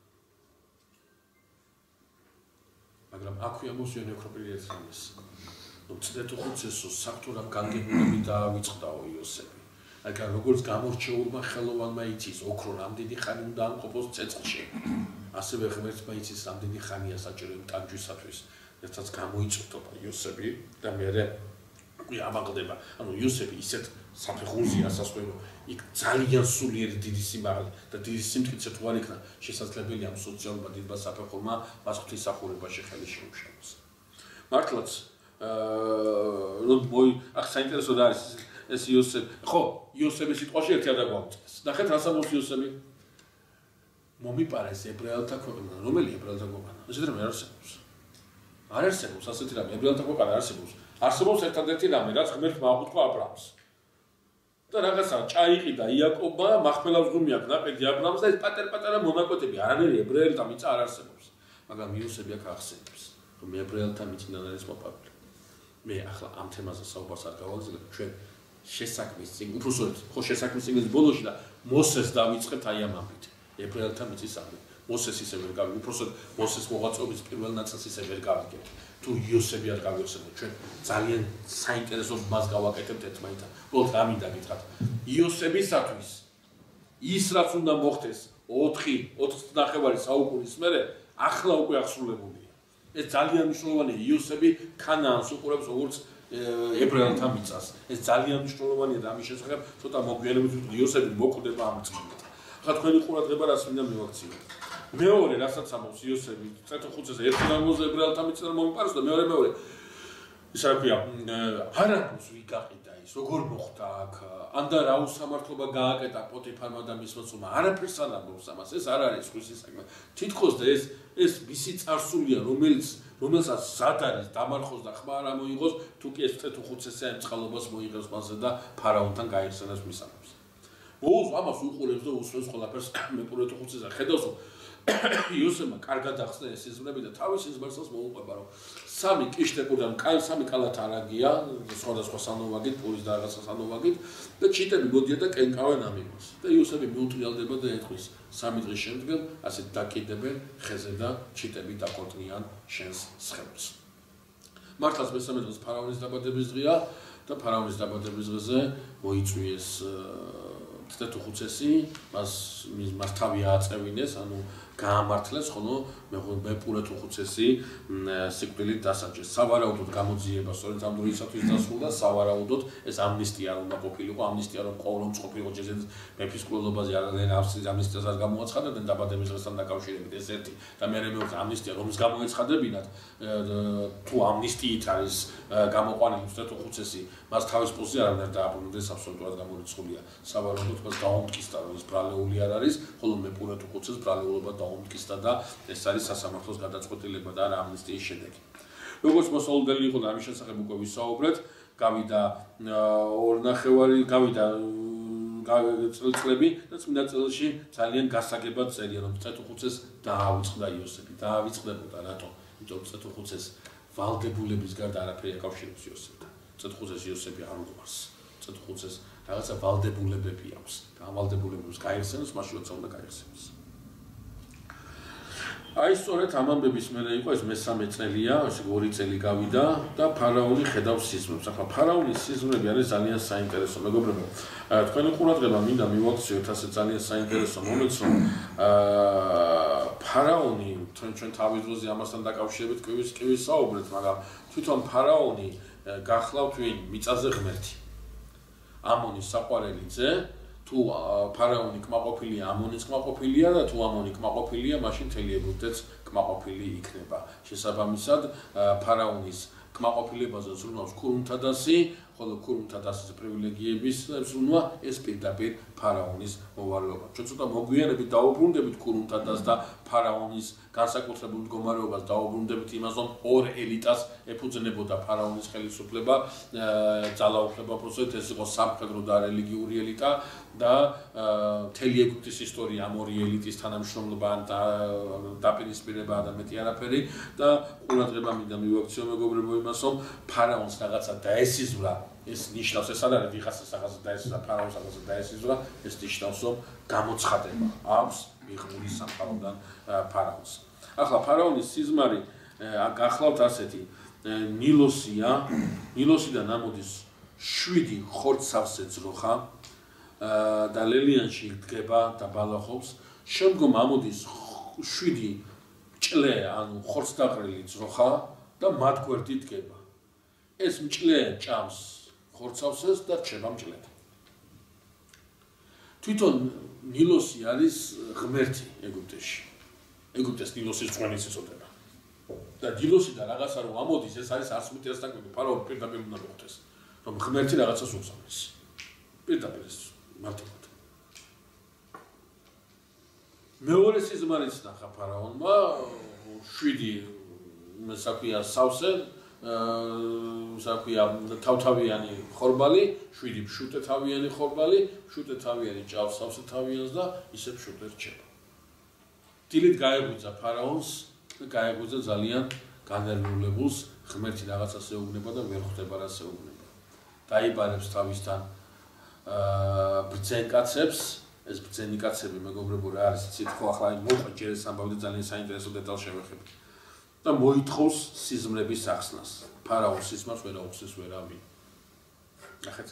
მაგრამ აქვეა მოსიone ოქროპირი ერთ რამეს. რომ წლეთუხუცესო საფთურამ განგებულები დაავიწყდაო იოსები. მაგრამ როგორც გამორჩეულმა ხელოვანმა იცის, ოქრო რამდენი ხანი უნდა ამყოფოს ცეცხლში. ასევე ღმერთმა იცის რამდენი ხანია საჭირო იმ ტანჯვისათვის. ერთად გამოიწვდობა იოსები და მერე უკვე ამაღლდება. ანუ იოსები ისეთ საფეხურზეა სასწორო. იქ ძალიან სულიერი დიდი სიმაღლე და დიდი სიმტკიცე თუ არ იქნა შესაძლებელია ამ სოციალურმა დიდმა საფეხურმა მას ღვთისმსახურებაში ხელი შეუშალოს. მართლაც აა რომ მოი აქ საინტერესო და არის ეს იოსები. ხო, იოსების სიტყვაში ერთი არ დაგვამწეს. ნახეთ რას ამბობს იოსები. მომიპარეს ებრაელთა ქვეყანა. რომელი ებრაელთა ქვეყანა? ესეთ რამე არ არსებობს. არ არსებობს ასეთი რამე, ებრაელთა ქვეყანა არსებობს. არსებობს ერთადერთი რამე, რაც ღმერთმა აღუთქვა აბრაამს. და რაღაცა ჭაიყიდა იაკობა, მახმელავს ღუმი აქვს ნაყედი აბრაამს და ეს პატარ-პატარა მონაკვეთები არანაირი ებრაელთა მიწა არ არსებობს. მაგრამ იოსები აქ ახსენებს, რომ ებრაელთა მიწიდან არის მოპოვებული. მე ახლა ამ თემაზე საუბარს არ გავაგზავნებ, ჩვენ შესაქმის წიგნ, უბრალოდ ხო შესაქმის წიგნის ბოლოში და მოსეს დავიწყებთ აი ამ ამბით. ებრაელთა მიწის ამბით. მოსეს ისე ვერ გავიგებთ, უბრალოდ მოსეს მოღვაწეობის პირველ ნაწილს ისე ვერ გავიგებთ. თუ იოსები არ გავიხსენებთ, ჩვენ ძალიან საინტერესო მას გავაკეთებთ ერთმანეთთან. უბრალოდ რა მინდა გითხრათ. იოსებისათვის ის რაც უნდა მოხდეს ოთხი ოცდახევარი საუკუნის მერე ახლა უკვე აღსრულებულია. ეს ძალიან მნიშვნელოვანია. იოსები ქანაანს უყურებს როგორც ებრაელთა მიწას. ეს ძალიან მნიშვნელოვანია და ამის შესახებ ცოტა მოგვიანებით იოსები მოკვდება ამ წლით. ახლა თქვენი ყურადღება რას მინდა მივაქციოთ. მეორე რასაც ამბობს იოსები, წეთოხუცესზე ერთი გამოზე ებრაელთა მიწიდან მომიპაროს და მეორე მეორე ისა რა ქვია, არაფერს ვიგაყიდა ის, როგორ მოხდა აქ, ანდა რა უსამართლობა გააკეთა პოტიფარმა და მის მოწმობა, არაფერს არ ამბობს ამას, ეს არ არის სხვისი საქმე. თითქოს და ეს ეს მისი წარსულია, რომელიც რომელსაც სად არის დამარხოს და ხმა არ ამოიღოს, თუ კი ეს წეთუხუცესია იმ წყალობას მოიღებს მასზე და ფარაონთან გაიხსენებს მის ამბავს. ბოლოს ამას უყურებს და უსვენს ყველაფერს მეპურე თუხუცესა. ხედავს იოსებმა კარგად ახსნა ეს სიზმრები და თავის სიზმარსაც მოუყვება, რომ სამი კიშტეკურიდან სამი კალათ არაგია, სხვადასხვა სანოვაგით, პურის და რაღაცა სანოვაგით და ჩიტები მოდიან და კენკავენ ამ იმას. და იოსები მიუტრიალდება და ეთქვის სამი დღის შემდგომ ასეთ დაკიდებენ ხეზე და ჩიტები დაკორტნიან შენს სხეულს. მართლაც მესამე დღეს ფარაონის დაბადების დღეა და ფარაონის დაბადების დღეზე მოიწვიეს თეთრუხუცესი, მას მას თავი ააწევინეს, ანუ გაამართლეს, ხოლო მეპურე თუხუცესი სიკვდილით დასაჯეს. სავარაუდოდ გამოძიება სწორედ ამ დროისათვის დასრულდა, სავარაუდოდ ეს ამნისტია რომ ყოფილიყო, ამნისტია რომ ყოველ ყოფილიყო ჯერ მეფის კვლელობაზე არადენ ამნისტიას არ გამოაცხადებდნენ დაბადების დღესთან დაკავშირებით ეს ერთი და მე მეუთხე ამნისტია რომს გამოეცხადებინათ თუ ამნისტიით არის გამოყვანილი თეთრუხუცესი, მას თავის პოზიცია არანაირ დააბრუნდეს აბსოლუტურად გამორიცხულია. სავარაუდოდ მას დაუმტკიცდა რომ ის ბრალეული არ არის, ხოლო მეპურე თუხუცეს ბრალეულობა დაუმტკიცდა და ეს არის სასამართლოს გადაწყვეტილება და არა ამნისტიის შედეგი. როგორც მოსალოდნელი იყო და ამის შესახებ უკვე ვისაუბრეთ, გავიდა ორ ნახევარი, გავიდა წლები და წმინდა წელში ძალიან გასაგებად წერია, რომ წეთუხუცეს დაავიწყდა იოსები. დაავიწყდებოდა, რატო? იმიტომ რომ წეთუხუცეს ვალდებულების გარდა არაფერი აკავშირებს იოსებთან. წეთუხუცეს იოსები არ უყვარს. წეთუხუცეს რაღაცა ვალდებულებები აქვს. და ამ ვალდებულებებს გაიხსენოს, მაშინ როცა უნდა გაიხსენოს. აი სწორედ ამ ამბების მერე იყო ეს მესამე წელია, ეს ორი წელი გავიდა და ფარაონი ხედავს სიზმრებს. ახლა ფარაონის სიზმრები არის ძალიან საინტერესო. მეგობრებო, თქვენი ყურადღება მინდა მივაქციოთ ასე ძალიან საინტერესო მომენტს, რომ ფარაონი ჩვენ თავის დროზე ამასთან დაკავშირებით კი ვისაუბრეთ, მაგრამ თვითონ ფარაონი გახლავთ ვინ? მიწაზე ღმერთი. ამონის საყვარელი ძე, თუ ფარაონი კმაყოფილია, ამონის კმაყოფილია და თუ ამონი კმაყოფილია, მაშინ მთელი ეგვიპტეც კმაყოფილი იქნება. შესაბამისად, ფარაონის კმაყოფილებაზე ზრუნავს ქურუმთადასი, ხოლო ქურუმთადასის პრივილეგიების ზრუნვა ეს პირდაპირ ფარაონის მოვალეობა. ჩვენ ცოტა მოგვიანებით დაუბრუნდებით ქურუმთადას და ფარაონის განსაკუთრებულ მდგომარეობას დაუბრუნდებით იმას, რომ ორ ელიტას ეფუძნებოდა ფარაონის ხელისუფლება, ძალაუფლება პროცესით, ეს იყო სამხედრო და რელიგიური ელიტა და მთელი ეგვიპტის ისტორია ამ ორი ელიტის თანამშრომლობა და დაპირისპირება და მეტი არაფერი და ყურადღება მინდა მივაქციო მეგობრებო იმას, რომ ფარაონს რაღაცა დაესიზვრა, ეს ნიშნავს, ეს არ არის ვიღაცას რაღაცა დაესიზვრა, ფარაონს რაღაცა დაესიზვრა, ეს ნიშნავს, რომ გამოცხადება აქვს მიღებული სამყაროდან ფარაონს. ახლა ფარაონის სიზმარი გახლავთ ასეთი, ნილოსია, ნილოსიდან ამოდის შვიდი ხორცსავსე ძროხა და ლელიანში დგება და ბალახობს, შემდგომ ამოდის შვიდი მჭლე, ანუ ხორცდაყრილი ძროხა და მათ გვერდით დგება. ეს მჭლე ჭამს ხორცსავსეს და რჩება მჭლედ. თვითონ ნილოსი არის ღმერთი ეგვიპტეში. ეგვიპტეს ნილოსის წვენის ეწოდება. და ნილოსიდან რაღაცა რომ ამოდის, ეს არის არც მიტეს დაკვირვება, ფარაონი პირდაპირ უნდა მოხდეს, რომ ღმერთი რაღაცას უგზავნის. პირდაპირ ეს მარტივად. მეორე სიზმარიც ნახა ფარაონმა, შვიდი საქმეა სავსე, საქმეა თავთავიანი ხორბალი, შვიდი ფშუტე თავიანი ხორბალი, ფშუტე თავიანი ჭავს სავსე თავიანს და ისე ფშუტე რჩება. დილით გაეგვიძა ფარაონს და გაეგვიძა ძალიან განერვებულს, ღმერთი რაღაცას ეუბნება და ვერ ხვდება რას ეუბნება. დაიბარებს თავისთან ბრძენ კაცებს, ეს ბრძენი კაცები მეგობრებო რა არის, იცით ხო ახლა მოყვე ჯერ ეს ამბავი და ძალიან საინტერესო დეტალს შევეხები. და მოითხოვს სიზმრების ახსნას. ფარაონს სიზმარს ვერ აუხსნის ვერავინ. ნახეთ.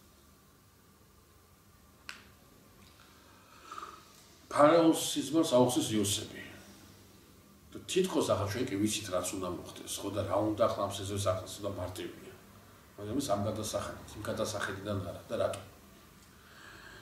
ფარაონს სიზმარს აუხსნის იოსები. და თითქოს ახლა ჩვენ კი ვიცით რაც უნდა მოხდეს, ხო და რა უნდა ახლა ამ სიზმრს ახსნას და მარტივია. მაგრამ ის ამ გადასახადით, იმ გადასახედიდან არა და რატო?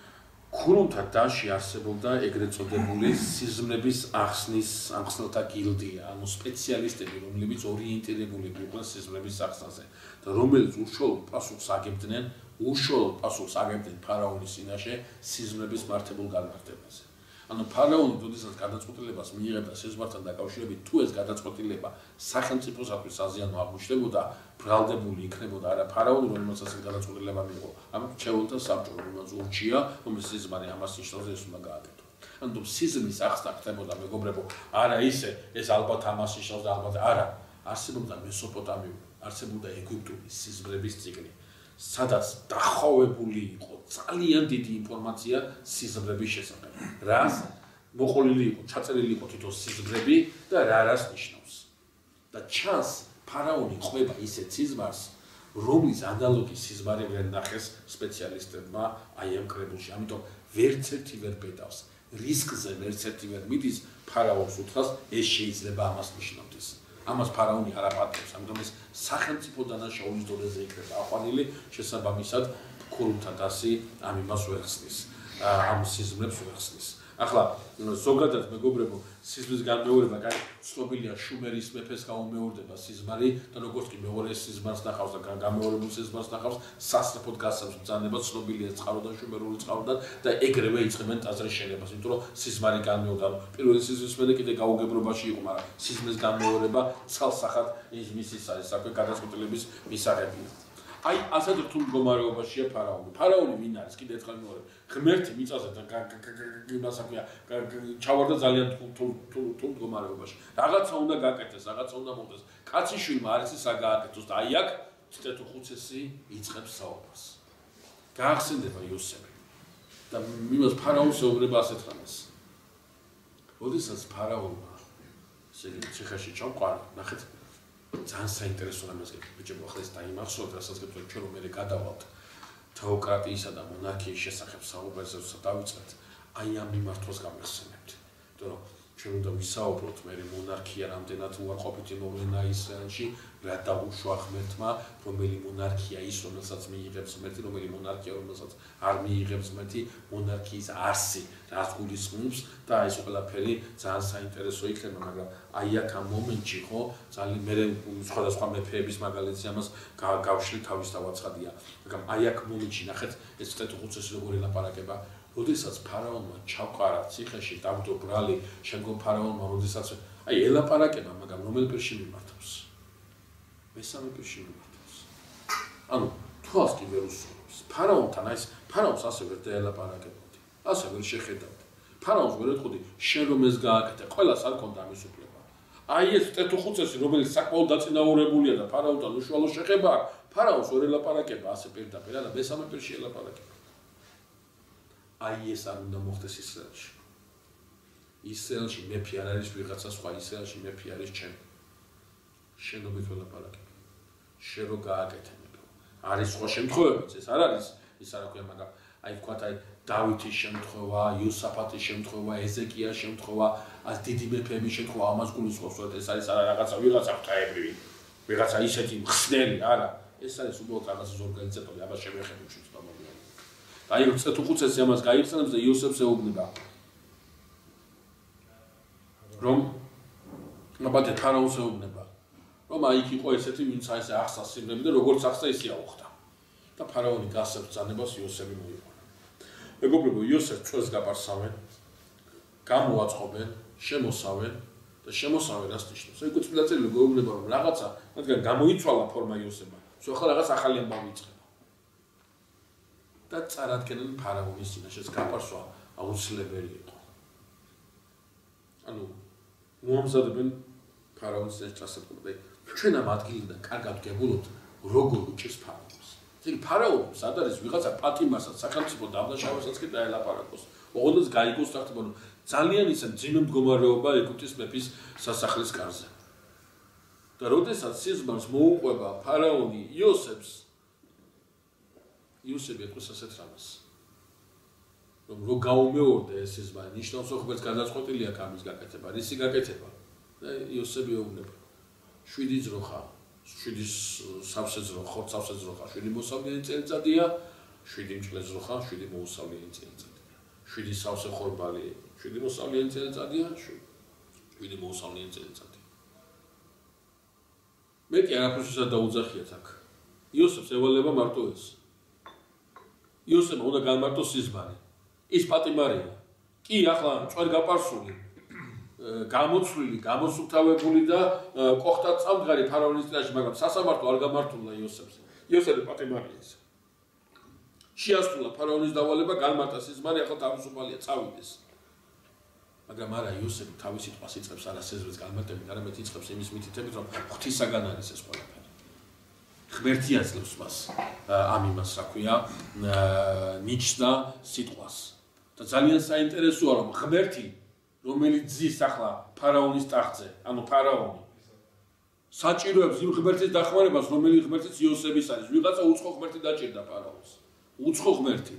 ქურუმთა დაში არსებობდა ეგრეთ წოდებული სიზმრების ახსნის ახსნელთა გილდია, ანუ სპეციალისტები, რომლებიც ორიენტირებული იყვნენ სიზმრების ახსნაზე და რომელიც უშუალოდ პასუხს აგებდნენ, უშუალოდ პასუხს აგებდნენ ფარაონის წინაშე სიზმრების მართებულ განმარტებაზე. ანუ ფარაონი, როდესაც გადაწყვეტილებას მიიღებდა სიზმართან დაკავშირებით, თუ ეს გადაწყვეტილება სახელმწიფოსათვის აზიანო აღმოჩნდებოდა, ბრალდებული იქნებოდა არა ფარაონი, რომელსაც ეს გადაწყვეტილება მიიღო, ამიტომ შეუძლთა საბჭომ, რომელსაც ურჩია, რომ სიზმარი ამას ნიშნავს, ეს უნდა გააკეთო. ანუ სიზმრის ახსნა ხდებოდა, მეგობრებო, არა ისე, ეს ალბათ ამას ნიშნავს და ალბათ არა. არსებობდა მესოპოტამიური, არსებობდა ეგვიპტური სიზმრების ციკლი, სადაც დახოვებული იყო ძალიან დიდი ინფორმაცია სიზმრების შესახებ. რას მოყოლილი იყო, ჩაწერილი იყო თვითონ სიზმრები და რა რას ნიშნავს. და ჩანს ფარაონი ყვება ისეთ სიზმარს, რომლის ანალოგი სიზმარი ვერ ნახეს სპეციალისტებმა აი ამ კრებულში. ამიტომ ვერც ერთი ვერ პეტავს. რისკზე ვერც ერთი ვერ მიდის ფარაონს უთხრას ეს შეიძლება ამას ნიშნავდეს. ამას ფარაონი არ აპატიებს, ამიტომ ეს სახელმწიფო დანაშაულის დონეზე იქნება აყვანილი, შესაბამისად ქურუმთა დასი ამ იმას ვერ ხსნის, ამ სიზმრებს ვერ ხსნის. ახლა ზოგადად მეგობრებო, სიზმრის განმეორება, კაი, ცნობილია შუმერის მეფეს გაუმეორდება სიზმარი და როგორც კი მეორე სიზმარს ნახავს და გამეორებულ სიზმარს ნახავს, სასწრაფოდ გასცემს ბრძანება, ცნობილია წყაროდან შუმერული წყაროდან და ეგრევე იწყებენ ტაძრის შენებას, იმიტომ რომ სიზმარი განმეორდა. პირველი სიზმრის მერე კიდე გაუგებრობაში იყო, მაგრამ სიზმრის განმეორება ცალსახად ის მისის არის საქმე გადაწყვეტილების მისაღებია. აი, ასეთ რთულ მდგომარეობაშია ფარაონი. ფარაონი ვინ არის? კიდე ერთხელ მეორე. ღმერთი მიწაზე და იმას აქვია, ჩავარდა ძალიან რთულ რთულ მდგომარეობაში. რაღაცა უნდა გაკეთდეს, რაღაცა უნდა მოხდეს. კაციშვილმა არ იცის რა გააკეთოს და აი აქ თეთრხუცესი იწყებს საუბარს. გაახსენდება იოსები. და იმას ფარაონს ეუბნება ასეთ რამეს. როდესაც ფარაონმა ესე იგი ციხეში ჩავყარა, ნახეთ ძალიან საინტერესო რამეს გეკ ბიჭებო, ახლა ეს დაიმახსოვრეთ, რასაც გეტყვით ჩვენ რომ მე გადავალთ თეოკრატიისა და მონარქიის შესახებ საუბარს დავიწყეთ, აი ამ მიმართვას გამიხსენებთ. იმიტომ რომ ჩვენ უნდა ვისაუბროთ მე მონარქია რამდენად უარყოფითი მოვლენა ისრაელში, რა დაუშვა ღმერთმა, რომელი მონარქია ის, რომელსაც მიიღებს ღმერთი, რომელი მონარქია, რომელსაც არ მიიღებს ღმერთი, მონარქიის არსი, რაც გულისხმობს და ეს ყველაფერი ძალიან საინტერესო იქნება, მაგრამ აი აქ ამ მომენტში ხო, ძალიან მე სხვადასხვა მეფეების მაგალითს ამას გავშლი თავის დავაცხადია, მაგრამ აი აქ მომენტში ნახეთ, ეს თეთრხუცესი როგორ ელაპარაკება. როდესაც ფარაონმა ჩავყარა ციხეში დაგდო ბრალი, შემდგომ ფარაონმა როდესაც აი ელაპარაკება, მაგრამ რომელ პირში მიმართავს? მესამე პირში მიმართავს. ანუ თვალს კი ვერ უსურვებს. ფარაონთან აი ეს ფარაონს ასე ვერ დაელაპარაკებოდი. ასე ვერ შეხედავდი. ფარაონს ვერ ეთქოდი, შენ რომ ეს გააკეთე, ყველას არ ქონდა ამის უფლება. აი ეს თეთრხუცესი, რომელიც საკმაოდ დაწინაურებულია და ფარაონთან უშუალო შეხება აქვს, ფარაონს ვერ ელაპარაკება ასე პირდაპირ, არა მესამე პირში ელაპარაკება. აი ეს არ უნდა მოხდეს ისრაელში. ისრაელში მეფე არ არის ვიღაცა სხვა, ისრაელში მეფე არის ჩემ. შენობით ველაპარაკებ. შენ რო გააკეთე მეფე. არის სხვა შემთხვევებიც, ეს არ არის ის არ აქვია, მაგრამ აი ვთქვათ აი დავითის შემთხვევა, იოსაფატის შემთხვევა, ეზეკიას შემთხვევა, აი დიდი მეფეების შემთხვევა, ამას გულისხმობს, ეს არის არა რაღაცა ვიღაცა ღვთაებრივი, ვიღაცა ისეთი მხსნელი, არა. ეს არის უბრალოდ რაღაცა ორგანიზატორი, ამას შემეხები ჩვენ თამამია. აი თეთრხუცესი ამას გაიხსენებს და იოსებს ეუბნება. რომ აბადე ფარაონს ეუბნება. რომ აი იქ იყო ესეთი ვინც აი ეს ახსა სიმრები და როგორც ახსა ისე აუხდა. და ფარაონი გასცემს ბრძანებას იოსები მოიყვანა. მეგობრებო, იოსებს წვეს გაპარსავენ, გამოაწყობენ, შემოსავენ და შემოსავენ რას ნიშნავს? აი კუთხე წერილი გვეუბნება რომ რაღაცა, რადგან გამოიცვალა ფორმა იოსებმა. სულ ახლა რაღაც ახალი ამბავი იწყება. და წარადგენენ ფარაონის წინაშე გაპარსვა აუცილებელი იყო. ანუ მოამზადებენ ფარაონის წინაშე წასაწყობად. ჩვენ ამ ადგილიდან კარგად გებულობთ, როგორ უჭირს ფარაონს. ეგ ფარაონი სად არის ვიღაცა პატიმარსაც, სახელმწიფო დამნაშავესაც კი დაელაპარაკოს. ოღონდ გაიგოს თქმა უნდა, ძალიან ისე ძიმე მდგომარეობა ეგვიპტის მეფის სასახლის კარზე. და როდესაც სიზმარს მოუყვება ფარაონი იოსებს იოსები ეთქოს ასეთ რამეს. რომ რო გაუმეორდა ეს სიზმარი, ნიშნავს რომ ღმერთს გადაწყვეტილი აქვს ამის გაკეთება, რისი გაკეთება? და იოსები ეუბნება. შვიდი ძროხა, შვიდი სავსე ძროხა, ხორცავსე ძროხა, შვიდი მოსავლიანი წელიწადია, შვიდი მჭლე ძროხა, შვიდი მოუსავლიანი წელიწადია. შვიდი სავსე ხორბალი, შვიდი მოსავლიანი წელიწადია, შვიდი მოუსავლიანი წელიწადი. მეტი არაფერსისა დაუძახიათ აქ. იოსებს ევალება მარტო ეს. იოსებმა უნდა განმარტოს სიზმარი. ის პატიმარია. კი, ახლა წვერ გაპარსული, გამოცვლილი, გამოსუფთავებული და კოხტად წამდგარი ფარაონის წინაშე, მაგრამ სასამართლო არ გამართულა იოსებს. იოსები პატიმარია ის. შეასრულა ფარაონის დავალება, განმარტა სიზმარი, ახლა თავისუფალია, წავიდეს. მაგრამ არა იოსები თავის სიტყვას იწყებს არა სეზრის განმარტებით, არამედ იწყებს იმის მითითებით, რომ ღვთისაგან არის ეს ყველაფერი. ღმერთი აძლევს მას ამ იმას, რა ქვია, ნიჩსა სიტყვას. და ძალიან საინტერესოა, რომ ღმერთი, რომელიც ძის ახლა ფარაონის ტახტზე, ანუ ფარაონი, საჭიროებს იმ ღმერთის დახმარებას, რომელიც ღმერთიც იოსების არის. ვიღაცა უცხო ღმერთი დაჭირდა ფარაონს. უცხო ღმერთი.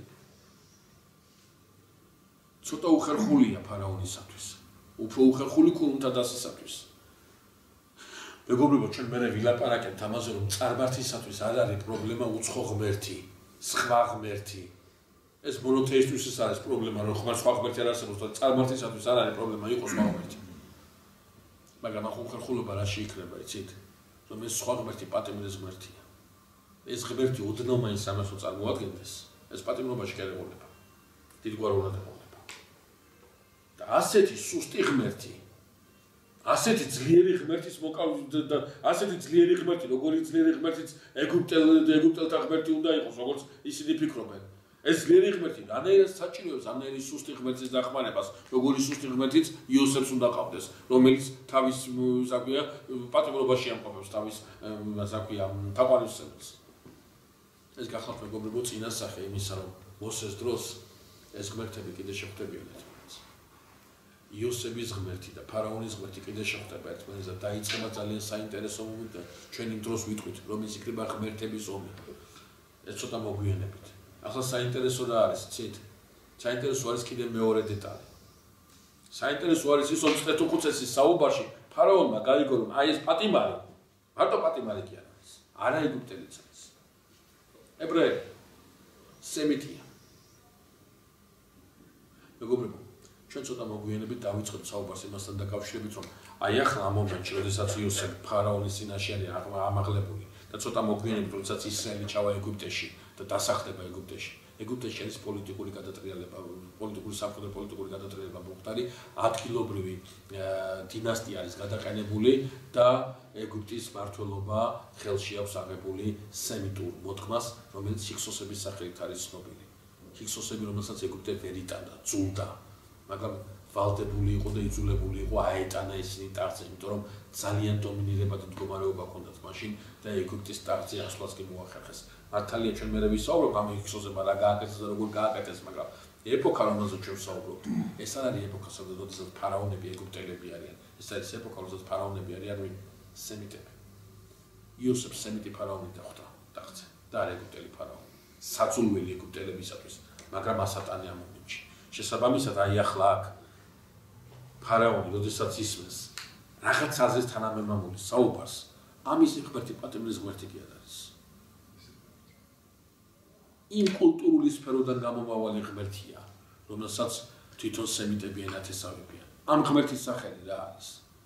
ცოტა უხერხულია ფარაონისათვის. უფრო უხერხული ქურუმთა დასისათვის. მეგობრებო, ჩვენ მერე ვილაპარაკებთ ამაზე, რომ წარმართისათვის არ არის პრობლემა უცხო ღმერთი, სხვა ღმერთი. ეს მონოთეისტვისთვის არის პრობლემა, რომ ხმარ სხვა ღმერთი არ არსებობს და წარმართისათვის არ არის პრობლემა, იყოს სხვა ღმერთი. მაგრამ ახ უხერხულობა რა შეიქნება, იცით? რომ ეს სხვა ღმერთი პატიმრის ღმერთია. ეს ღმერთი ოდნავ მაინც ამას წარმოადგენდეს, ეს პატიმრობაში კი არ ეყოლება. დიდგვარულად ეყოლება. და ასეთი სუსტი ღმერთი, ასეთი ძლიერი ღმერთის მოკავშირე და ასეთი ძლიერი ღმერთი, როგორიც ძლიერი ღმერთიც ეგვიპტელ ეგვიპტელთა ღმერთი უნდა იყოს, როგორც ისინი ფიქრობენ. ეს ძლიერი ღმერთი რანაირად საჭიროებს ამნაირი სუსტი ღმერთის დახმარებას, როგორი სუსტი ღმერთიც იოსებს უნდა ყავდეს, რომელიც თავის საკვია პატიმრობაში ამყოფებს თავის საკვია თაყვანისმცემელს. ეს გახლავთ მეგობრებო წინასახე იმისა, რომ მოსეს დროს ეს ღმერთები კიდე შეხვდებიან ერთმანეთს. იოსების ღმერთი და ფარაონის ღმერთი კიდე შეხვდება ერთმანეთს და დაიწყება ძალიან საინტერესო მომენტი და ჩვენ იმ დროს ვიტყვით, რომ ის იქნება ღმერთების ომი. ეს ცოტა მოგვიანებით. ახლა საინტერესო რა არის, იცით? საინტერესო არის კიდე მეორე დეტალი. საინტერესო არის ის, რომ სტეთუხუცესის საუბარში ფარაონმა გაიგო, რომ აი ეს პატიმარი, მარტო პატიმარი კი არ არის, არა ეგვიპტელიც არის. ებრაელი, სემიტია. მეგობრებო, ჩვენ ცოტა მოგვიანებით დავიწყებთ საუბარს იმასთან დაკავშირებით, რომ აი ახლა ამ მომენტში, როდესაც იოსები ფარაონის წინაშე არის ამაღლებული და ცოტა მოგვიანებით, როდესაც ისრაელი ჩავა ეგვიპტეში და დასახლდება ეგვიპტეში. ეგვიპტეში არის პოლიტიკური გადატრიალება, პოლიტიკური სამხედრო პოლიტიკური გადატრიალება მომხდარი, ადგილობრივი დინასტია არის გადაყენებული და ეგვიპტის მმართველობა ხელში აქვს აღებული სემიტურ მოდგმას, რომელიც ჰიქსოსების სახელით არის ცნობილი. ჰიქსოსები, რომელსაც ეგვიპტე ვერ იტანდა, ძულდა, მაგრამ ვალდებული იყო და იძულებული იყო აეტანა ისინი ტახტზე, იმიტომ რომ ძალიან დომინირებადი მდგომარეობა ჰქონდათ მაშინ და ეგვიპტის ტახტზე ასვლაც კი მოახერხეს. მართალია ჩვენ მერე ვისაუბრობთ ამ ჰიქსოსებმა რა გააკეთეს და როგორ გააკეთეს, მაგრამ ეპოქა, რომელზეც ჩვენ ვსაუბრობთ, ეს არ არის ეპოქა, სადაც ფარაონები ეგვიპტელები არიან. ეს არის ეპოქა, რომელზეც ფარაონები არიან ვინ? სემიტები. იოსებს სემიტი ფარაონი დახვდა ტახტზე და არ ეგვიპტელი ფარაონი. საძულველი ეგვიპტელებისათვის, მაგრამ ასატანი ამ მომენტში. შესაბამისად, აი ახლა აქ ფარაონი, როდესაც ისმენს რაღაც აზრის თანამემამული საუბარს, ამის ღმერთი პატიმრის ღმერთი კი არ არის. იმ კულტურული სფეროდან გამომავალი ღმერთია, რომელსაც თვითონ სემიტები ენათესავებიან. ამ ღმერთის სახელი რა არის?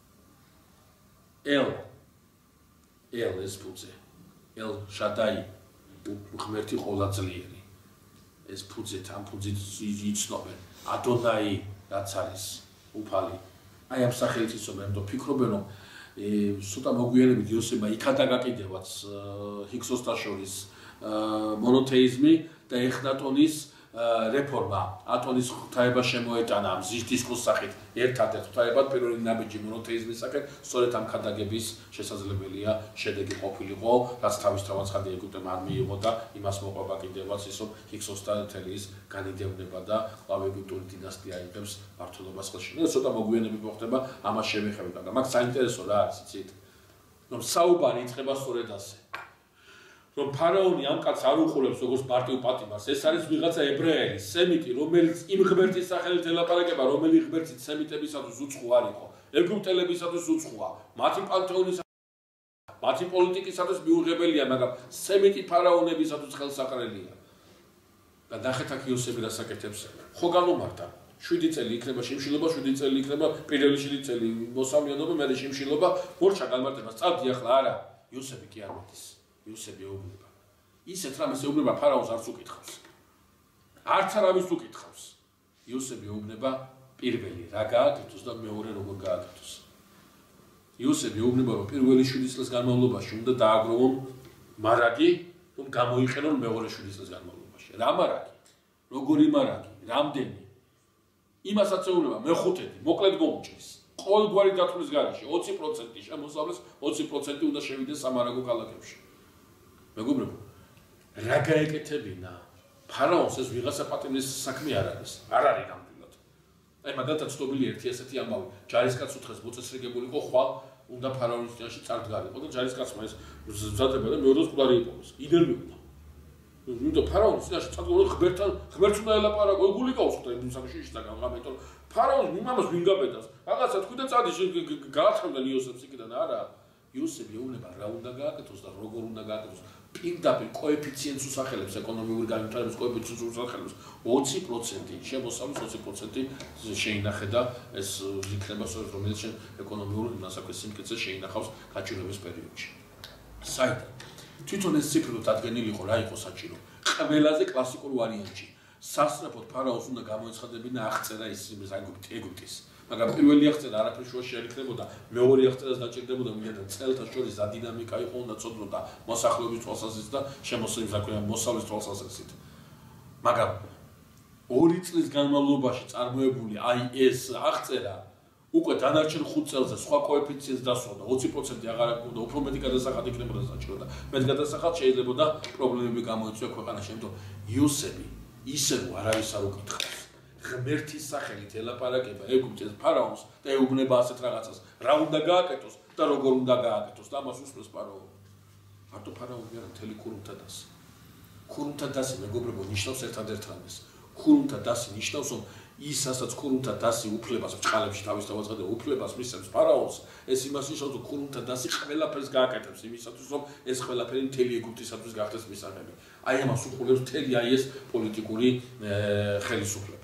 ელ, ელ ეს ფუძე, ელ შადაი, ღმერთი ყოვლადწლიერი. ეს ფუძეთ, ამ ფუძით იცნობენ, ადონაი რაც არის, უფალი. აი ამ სახელით იცნობენ, და ფიქრობენ, რომ ცოტა მოგვიანებით იოსებმა იქა დაგაკიდევაც ჰიქსოსთა შორის მონოთეიზმი და ეხნატონის რეფორმა, ატონის ღვთაება შემოეტანა ამ მზის დისკოს სახით, ერთადერთ ღვთაებად პირველი ნაბიჯი მონოთეიზმის სახით, სწორედ ამ ქადაგების შესაძლებელია შედეგი ყოფილიყო, რაც თავისთავად ხადი ეგვიპტემ არ მიიღო და იმას მოყვება კიდევაც ის, რომ ჰიქსოსთა მთელი ის განიდევნება და კვლავ ეგვიპტური დინასტია იღებს მმართველობას ხელში. ნუ ცოტა მოგვიანებით მოხდება, ამას შევეხებით, მაგრამ მაგ საინტერესო რა არის, იცით? რომ საუბარი იწყება სწორედ ასე. რომ ფარაონი ამ კაცს არ უყურებს როგორც პარტიულ პატიმარს, ეს არის ვიღაცა ებრაელი, სემიტი, რომელიც იმ ღმერთის სახელით ელაპარაკება, რომელიც ღმერთი სემიტებისათვის უცხო არ იყო, ეგვიპტელებისათვის უცხოა, მათი პანთეონის, მათი პოლიტიკისათვის მიუღებელია, მაგრამ სემიტი ფარაონებისათვის ხელსაყრელია. და ნახეთ აქ იოსები რას აკეთებს. ხო განუმარტა. შვიდი წელი იქნება შიმშილობა, შვიდი წელი იქნება პირველი შვიდი წელი მოსავლიანობა, მერე შიმშილობა, მორჩა განმარტება. წავდი ახლა არა. იოსები კი არ მოდის. იოსები ეუბნება. ისეთ რამეს ეუბნება ფარაონს არც უკითხავს. არც არავის უკითხავს. იოსები ეუბნება პირველი რა გააკეთოს და მეორე როგორ გააკეთოს. იოსები ეუბნება რომ პირველი შვიდი წლის განმავლობაში უნდა დააგროვონ მარაგი, რომ გამოიყენონ მეორე შვიდი წლის განმავლობაში. რა მარაგი? როგორი მარაგი? რამდენი? იმასაც ეუბნება მეხუთედი, მოკლედ მოუჭრის. ყოველგვარი დათვლის გარეშე ოცი პროცენტი შემოსავლეს, ოცი პროცენტი უნდა შევიდეს სამარაგო ქალაქებში. მეგობრებო, რა გაეკეთებინა? ფარაონს ეს ვიღაცა პატიმრის საქმე არ არის. არ არის ნამდვილად. აი მაგალითად ცნობილი ერთი ასეთი ამბავი, ჯარისკაცს უთხეს მოწესრიგებულიყო ხვალ უნდა ფარაონის წინაშე წარდგარიყო და ჯარისკაცმა ეს მზადდება და მეორეს მკვდარი იპოვეს. იდერმებდა. ნუ ფარაონის წინაშე წარდგარიყო ღმერთთან, ღმერთს უნდა ელაპარაკო, გული გაუსხდა იმ საკუთში და გამამეტო. ფარაონს იმამას ვინ გაბედავს? რაღაცა თქვი და წადი გააცხევდა იოსებს იქიდან არა. იოსები ეუბნება რა უნდა გააკეთოს და როგორ უნდა გააკეთოს. პირდაპირ კოეფიციენტს უსახელებს ეკონომიური განვითარების კოეფიციენტს უსახელებს ოცი პროცენტი შემოსავლის ოცი პროცენტი შეინახე და ეს იქნება სწორედ რომელიც ეკონომიური მასაკის სიმკეცე შეინახავს გაჭირვების პერიოდში. საერთოდ თვითონ ეს ციფრი დადგენილიყო რა იყო საჭირო. ყველაზე კლასიკურ ვარიანტში სასწრაფოდ ფარაონს უნდა გამოეცხადებინა აღწერა ის ეგვიპტის. მაგრამ პირველი აღწერა არაფრის შუაში არ იქნებოდა, მეორე აღწერას დაჭირდებოდა მიდან წელთა შორის ადინამიკა იყო უნდა ცოდნოდა მოსახლეობის თვალსაზრისით და შემოსავლის საქმეა მოსავლის თვალსაზრისით. მაგრამ ორი წლის განმავლობაში წარმოებული აი ეს აღწერა უკვე დანარჩენ ხუთ წელზე სხვა კოეფიციენტს დასვავდა, ოცი პროცენტი აღარ აქვს, უფრო მეტი გადასახადი იქნებოდა საჭირო და მეტ გადასახადს შეიძლებოდა პრობლემები გამოიწვია ქვეყანაში, იმიტომ იოსები ისე რომ არავის არ უკითხავს. ღმერთის სახელით ელაპარაკება ეგვიპტეს ფარაონს და ეუბნება ასეთ რაღაცას, რა უნდა გააკეთოს და როგორ უნდა გააკეთოს და ამას უსმენს ფარაონი. მარტო ფარაონი არა, მთელი ქურუმთა დასი. ქურუმთა დასი მეგობრებო ნიშნავს ერთადერთ რამეს. ქურუმთა დასი ნიშნავს რომ ის ასაც ქურუმთა დასი უფლებას ბრჭყალებში თავის თავაცხადე უფლებას მისცემს ფარაონს, ეს იმას ნიშნავს რომ ქურუმთა დასი ყველაფერს გააკეთებს იმისათვის რომ ეს ყველაფერი მთელი ეგვიპტისათვის გახდეს მისაღები. აი ამას უყურებს მთელი აი ეს პოლიტიკური ხელისუფლება.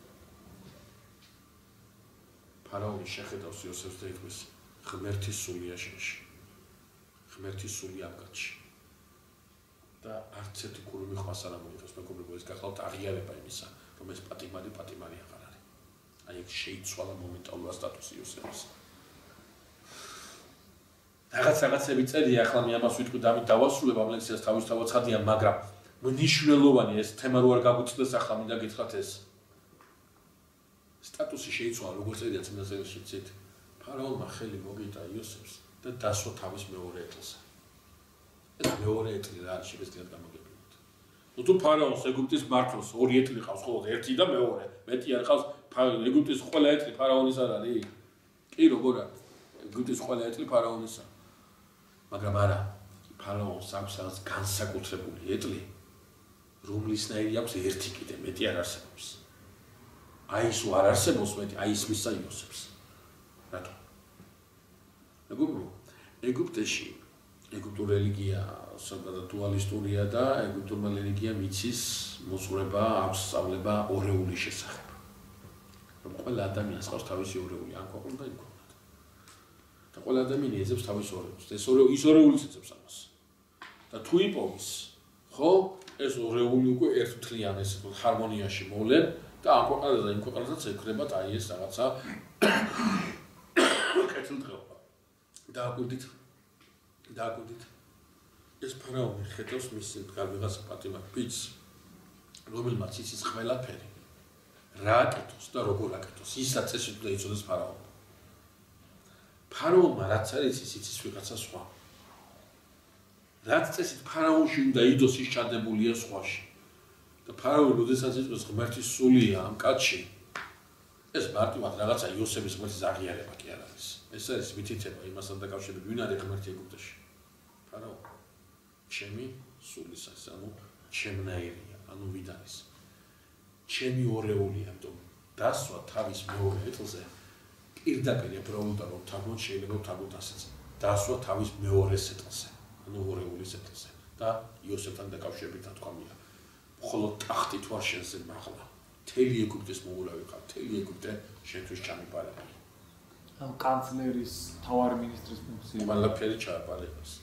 ფარაონი შეხედავს იოსებს და იტყვის ღმერთის სულია შენში. ღმერთის სული ამგადში. და არც ერთი ქურუმი ხვას არ ამოიღებს, მეგობრებო, ეს გახლავთ აღიარება იმისა, რომ ეს პატიმარი პატიმარი აღარ არის. აი ეგ შეიცვალა მომენტალურად სტატუსი იოსების. რაღაც რაღაცები წერია, ახლა მე ამას ვიტყვი და ამით დავასრულებ ამ ლექციას თავისთავად ცხადია, მაგრამ მნიშვნელოვანი ეს თემა რო არ გაგვიწყდეს ახლა მინდა გითხრათ ეს სტატუსი შეიცვალა როგორც წერია წინასწარში ცით ფარაონმა ხელი მოგიტა იოსებს და დასვა თავის მეორე ეტლზე. ეს მეორე ეტლი რა არის შეგეძლოთ გამოგებინოთ. ნუ თუ ფარაონს ეგვიპტის მართლს ორი ეტლი ყავს ხოლმე ერთი და მეორე, მეტი არ ყავს ეგვიპტის ყველა ეტლი ფარაონის არ არის? კი როგორ არის? ეგვიპტის ყველა ეტლი ფარაონისა. მაგრამ არა, ფარაონს აქვს რაღაც განსაკუთრებული ეტლი, რომლისნაირი აქვს ერთი კიდე, მეტი არ არსებობს. აი ის არ არსებობს მეტი, აი ის მისცა იოსებს. რატო? მეგობრებო, ეგვიპტეში ეგვიპტურ რელიგია სადღაც დუალისტურია და ეგვიპტურმა რელიგიამ იცის მოძღვრება, აქვს სწავლება ორეულის შესახებ. რომ ყველა ადამიანს ყავს თავისი ორეული, ან ქვეყნად და იმ ქვეყნად. და ყველა ადამიანი ეძებს თავის ორეულს. ეს ორეული ის ორეულიც ეძებს ამას. და თუ იპოვის, ხო, ეს ორეული უკვე ერთთლიან ეს ჰარმონიაში მოვლენ და ამ ქვეყნად და იმ ქვეყნადაც ეკრებათ აი ეს რაღაცა კეთილდღეობა. დააკვირდით დააკვირდით ეს ფარაონი ხედავს მის დგარ ვიღაცა პატიმარ ბიჭს რომელმაც იცის ყველაფერი რა აკეთოს და როგორ აკეთოს ისაც წესით უნდა იცოდეს ფარაონი ფარაონმა რაც არის ის იცის ვიღაცა სხვა რაც წესით ფარაონში უნდა იდოს ის ჩადებულია სხვაში და ფარაონი როდესაც იწვევს ღმერთის სულია ამ კაცში ეს მარტივად რაღაცა იოსების ღმერთის აღიარება კი არ არის ეს არის მითითება იმასთან დაკავშირებით ვინ არის ღმერთი ეგვიპტეში ფარაონი ჩემი სულისას ანუ ჩემნაირია ანუ ვინ არის ჩემი ორეულია ამიტომ დასვა თავის მეორე ეტლზე პირდაპირ ებრაულთა რომ თაგოთ შეიძლება თაგოთ ასეც დასვა თავის მეორე ეტლზე ანუ ორეულის ეტლზე და იოსებთან დაკავშირებით თქვამია მხოლოდ ტახტით ვარ შენზე მაღლა. მთელი ეგვიპტეს მოურავი ხარ, მთელი ეგვიპტე შენთვის ჩამიპარება. ამ კანცლერის თავარი მინისტრის ფუნქცია. ყველაფერი ჩააპარებას.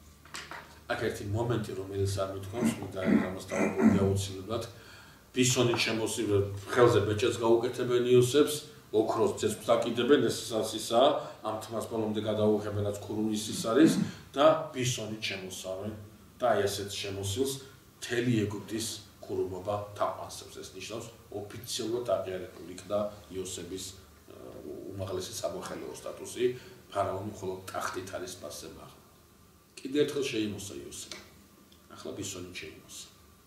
აქ ერთი მომენტი, რომელიც არ მithქვამს, მინდა ამას დავაბოლდი აუცილებლად. ბისონით შემოსილ ხელზე ბეჭედს გაუკეთებენ იოსებს, ოქროს ცეცხლს აკიდებენ, ეს სასისაა, ამ თმას ბოლომდე გადაუღებენ, რაც ქურუმის ის არის და ბისონით შემოსავენ და აი ასეთ შემოსილს მთელი ეგვიპტის ქურუმობა თაყვანსებს. ეს ნიშნავს ოფიციალურად აღიარებული იქნა იოსების უმაღლესი სამოხელეო სტატუსი, ფარაონი მხოლოდ ტახტით არის მასზე მაღლა. კიდევ ერთხელ შეიმოსა იოსები. ახლა ბისონით შეიმოსა.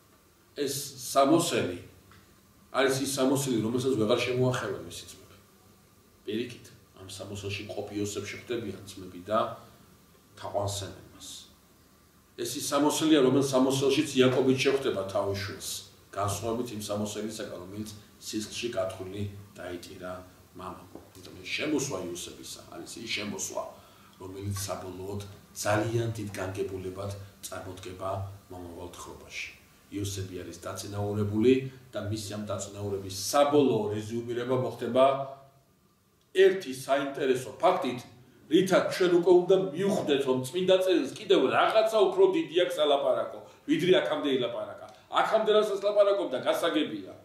ეს სამოსელი არის ის სამოსელი, რომელსაც ვეღარ შემოახევენ მისი ძმები. პირიქით, ამ სამოსელში მყოფი იოსებში ხვდებიან ძმები და თაყვანსებენ მას. ეს ის სამოსელია, რომელიც სამოსელშიც იაკობიც შეხვდება თავის შვილს, განსხვავებით იმ სამოსელისაგან, რომელიც სისხლში გათვლილი დაიტირა მამამ. შემოსვა იოსებისა არის ის შემოსვა, რომელიც საბოლოოდ ძალიან დიდ განგებულებად წარმოდგება მომავალ თხრობაში. იოსები არის დაწინაურებული და მისი ამ დაწინაურების საბოლოო რეზიუმირება მოხდება ერთი საინტერესო ფაქტით, რითაც ჩვენ უკვე უნდა მივხვდეთ, რომ წმინდა წერილს კიდევ რაღაცა უფრო დიდი აქვს ალაპარაკო, ვიდრე აქამდე ილაპარაკა. აქამდე რასაც ლაპარაკობდა, გასაგებია.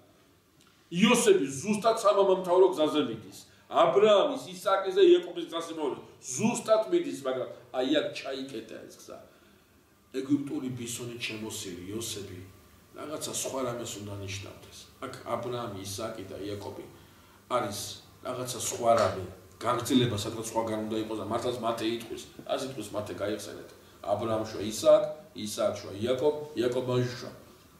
იოსები ზუსტად სამამამთავრო გზაზე მიდის. აბრაამის, ისააკის და იაკობის გზაზე მოვიდა. ზუსტად მიდის, მაგრამ აი აქ ჩაიკეტა ეს გზა. ეგვიპტური ბისონით შემოსილი იოსები რაღაცა სხვა რამეს უნდა ნიშნავდეს. აქ აბრაამი, ისააკი და იაკობი არის რაღაცა სხვა რამე. გაგრძელება სადღაც სხვაგან უნდა იყოს და მართლაც მათე იტყვის. ასე იტყვის მათე გაიხსენეთ. აბრაამ შვა ისააკ, ისააკ შვა იაკობ, იაკობ შვა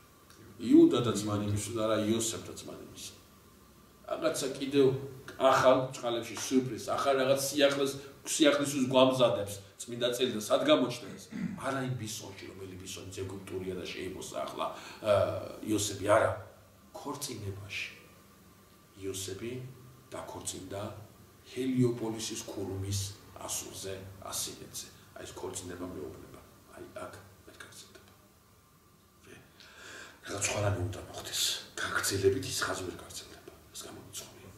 იუდა და ძმანი მისო და რა იოსებ და ძმანი მისო. რაღაცა კიდევ ახალ წყალებში სურპრიზ, ახალ რაღაც სიახლეს, სიახლისთვის გვამზადებს წმინდა წელი და სად გამოჩნდეს? არა იმ ბისონში, რომელი ბისონიც ეგვიპტურია და შეიმოსა ახლა იოსები არა, ქორწინებაში. იოსები დაქორწინდა ჰელიოპოლისის ქურუმის ასულზე, ასინეთზე. აი ეს ქორწინება მეუბნება. აი აქ მე გაგრძელდება. რაღაც სხვა რამე უნდა მოხდეს. გაგრძელებით ის ხაზი ვერ გაგრძელდება. ეს გამოიწვია.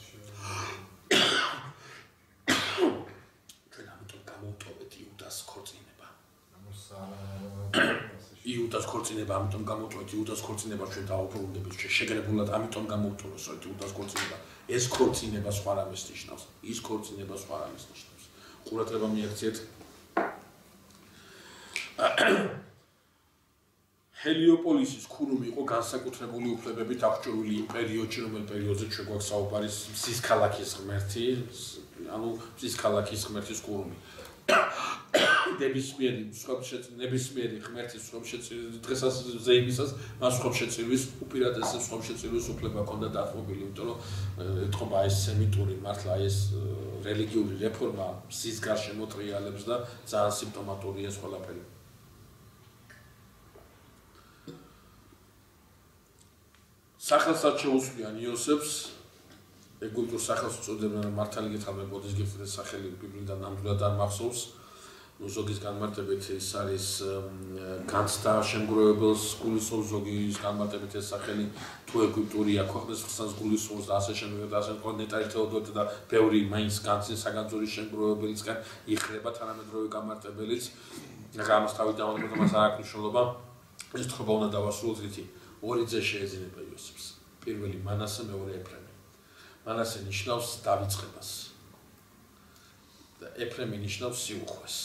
ჩვენ ამიტომ გამოვტოვეთ იუდას ქორწინება. იუდას ქორწინება ამიტომ გამოვტოვეთ იუდას ქორწინება ჩვენ დაუბრუნდებით შეგრებულად ამიტომ გამოვტოვეთ რომ იუდას ქორწინება ეს ქორწინება სხვა რამეს ნიშნავს ის ქორწინება სხვა რამეს ნიშნავს ყურადღება მიაქციეთ ჰელიოპოლისის ქურუმი იყო განსაკუთრებული უფლებებით აღჭურვილი იმ პერიოდში რომელ პერიოდზე ჩვენ გვაქვს საუბარი მზის ქალაქის ღმერთი ანუ მზის ქალაქის ღმერთის ქურუმი ნებისმიერი ნებისმიერი ღმერთის დღესაც ზეიმისას მას ხომშეწირვის უპირატესებს ხომშეწირვის უფლება ჰქონდა დათმობილი იმიტომ რომ ეთქობა ეს სემიტური მართლა ეს რელიგიური რეფორმა მზის გარშემო ტრიალებს და ძალიან სიმპტომატურია ეს ყველაფერი სახელსაც შეუსვიან იოსებს ეგვიპტურ სახელს უწოდებენ მართალი გითხრა მე ბოდის გიხსნეს სახელი ბიბლიდან ნამდვილად არ მახსოვს ნუ ზოგის განმარტებით ეს არის განცდა შემგროვებელს გულისხმობს ზოგის განმარტებით ეს სახელი თუ ეგვიპტურია ქვეყნის ხსნას გულისხმობს და ასე შემდეგ და ასე კონ ნეტარი თეოდორე და ბევრი მაინც განცდის საგანძური შემგროვებელისგან იხრება თანამედროვე განმარტებელიც მაგრამ ამას თავი დავანებოთ მას არ აქვს მნიშვნელობა ეს თქობა უნდა დავასრულოთ რითი ორი ძე შეეძინება იოსებს პირველი მანასე მეორე ეფრემი მანასე ნიშნავს დავიწყებას და ეფრემი ნიშნავს სიუხვეს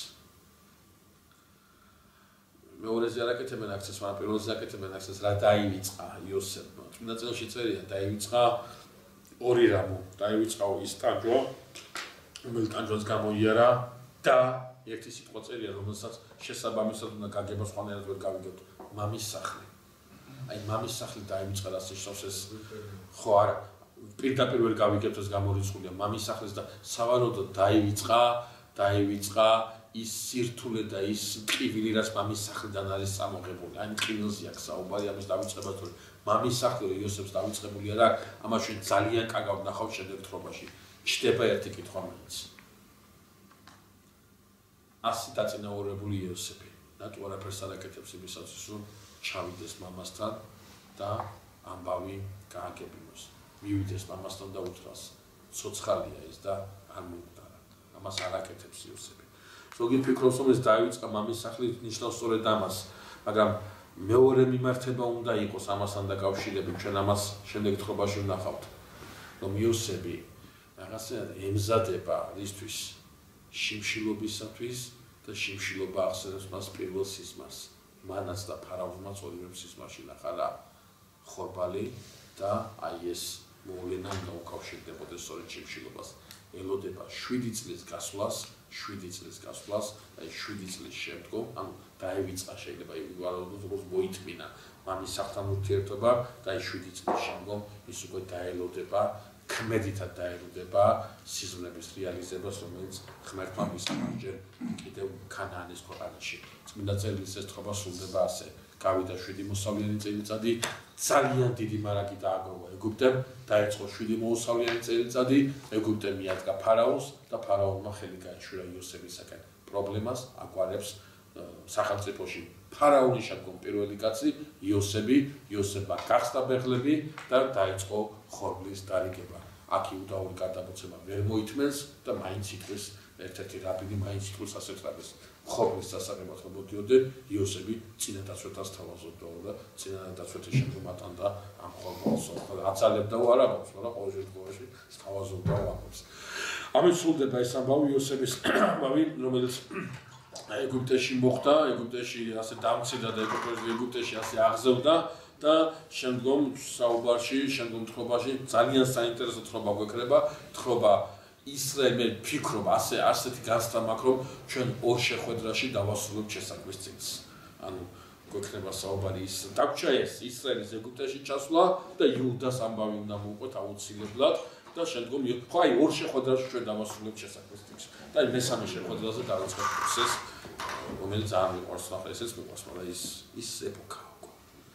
მეორეზე არ აკეთებენ აქცეს, მაგრამ პირველზე აკეთებენ აქცეს რა დაივიწყა იოსებმა. წმინდა წერილში წერია დაივიწყა ორი რამო, დაივიწყა ის ტანჯვა, რომელიც ტანჯვას გამოიარა და ერთი სიტყვა წერია, რომელსაც შესაბამისად უნდა გაგება სხვანაირად ვერ გავიგებთ, მამის სახლი. აი მამის სახლი დაივიწყა რაც ნიშნავს ეს ხო არა პირდაპირ ვერ გავიგებთ ეს გამორიცხულია მამის სახლის და სავარაუდოდ დაივიწყა, დაივიწყა ის სირთულე და ის ტყივილი რაც მამის სახლიდან არის წამოღებული. აი ტყივილზე აქვს საუბარი ამის დავიწყებას თუ მამის სახლი იოსებს დავიწყებული არა, ამას ჩვენ ძალიან კარგად ნახავთ შემდეგ თხრობაში. ჩდება ერთი კითხვა მაინც. ასი დაწინაურებული იოსები. ნატუ არაფერს არ აკეთებს იმისათვის რომ ჩავიდეს მამასთან და ამბავი გააგებინოს. მივიდეს მამასთან და უთხრას, ცოცხალია ის და არ მიუტარა. ამას არ აკეთებს იოსები. ზოგი ფიქრობს, რომ ეს დაივიწყა მამის სახლით ნიშნავს სწორედ ამას, მაგრამ მეორე მიმართება უნდა იყოს ამასთან დაკავშირებით, ჩვენ ამას შემდეგ თხრობაში ვნახავთ, რომ იოსები რაღაცა ემზადება რისთვის შიმშილობისათვის და შიმშილობა ახსენებს მას პირველ სიზმარს. მანაც და ფარავნმაც ორივე სიზმარში ნახა რა ხორბალი და აი ეს მოვლენა უნდა უკავშირდებოდეს სწორედ შიმშილობას. ელოდება შვიდი წლის გასვლას, შვიდი წლის გასვლას, აი შვიდი წლის შემდგომ, ანუ დაევიწყა შეიძლება იგივარაოდ როგორც მოითმინა მამის სახლთან ურთიერთობა და აი შვიდი წლის შემდგომ ის უკვე დაელოდება, ქმედითად დაელოდება სიზმრების რეალიზებას, რომელიც ღმერთმა მისცა ჯერ კიდევ ქანაანის ქვეყანაში. წმინდა წერილს ეს თხრობა სრულდება ასე. გავიდა შვიდი მოსავლიანი წელიწადი, ძალიან დიდი მარაგი დააგროვა ეგვიპტემ, დაიწყო შვიდი მოუსავლიანი წელიწადი, ეგვიპტე მიადგა ფარაონს და ფარაონმა ხელი გაეშურა იოსებისაკენ. პრობლემას აგვარებს სახელმწიფოში ფარაონის შემდგომ პირველი კაცი იოსები, იოსებმა გახსნა ბეღლები და დაიწყო ხორბლის დარიგება. აქ იუდაური გადამოცემა ვერ მოითმენს და მაინც იტყვის ერთ-ერთი რაბინი მაინც იტყვის ასეთ რამეს. ხორბლის სასაღებად მოდიოდა იოსები წინა დაცვეთას თავაზობდა და წინა დაცვეთის შემდგომ ატანდა ამ ხორბალს. აცალებდა არაბებს, მაგრამ ყოველ შემთხვევაში თავაზობდა ამბობს. ამით სრულდება ეს ამბავი იოსების ამბავი, რომელიც ეგვიპტეში მოხდა, ეგვიპტეში ასე დამცირდა და ეგვიპტეში ასე აღზევდა და შემდგომ საუბარში, შემდგომ თხრობაში ძალიან საინტერესო თხრობა გვექნება, თხრობა ისრაელი მე ფიქრობ ასე ასეთი განცდა მაქვს რომ ჩვენ ორ შეხვედრაში დავასრულებთ შესაქმის წინს. ანუ გვექნება საუბარი ის დაგვრჩა ეს ისრაელის ეგვიპტეში ჩასვლა და იუდას ამბავი უნდა მოვყვეთ აუცილებლად და შემდგომ ხო აი ორ შეხვედრაში ჩვენ დავასრულებთ შესაქმის წინს. და აი მესამე შეხვედრაზე დავაწყოთ პროცესს, რომელიც ძალიან მიყვარს, ახლა ესეც მიყვარს, მაგრამ ის ის ეპოქა უკვე.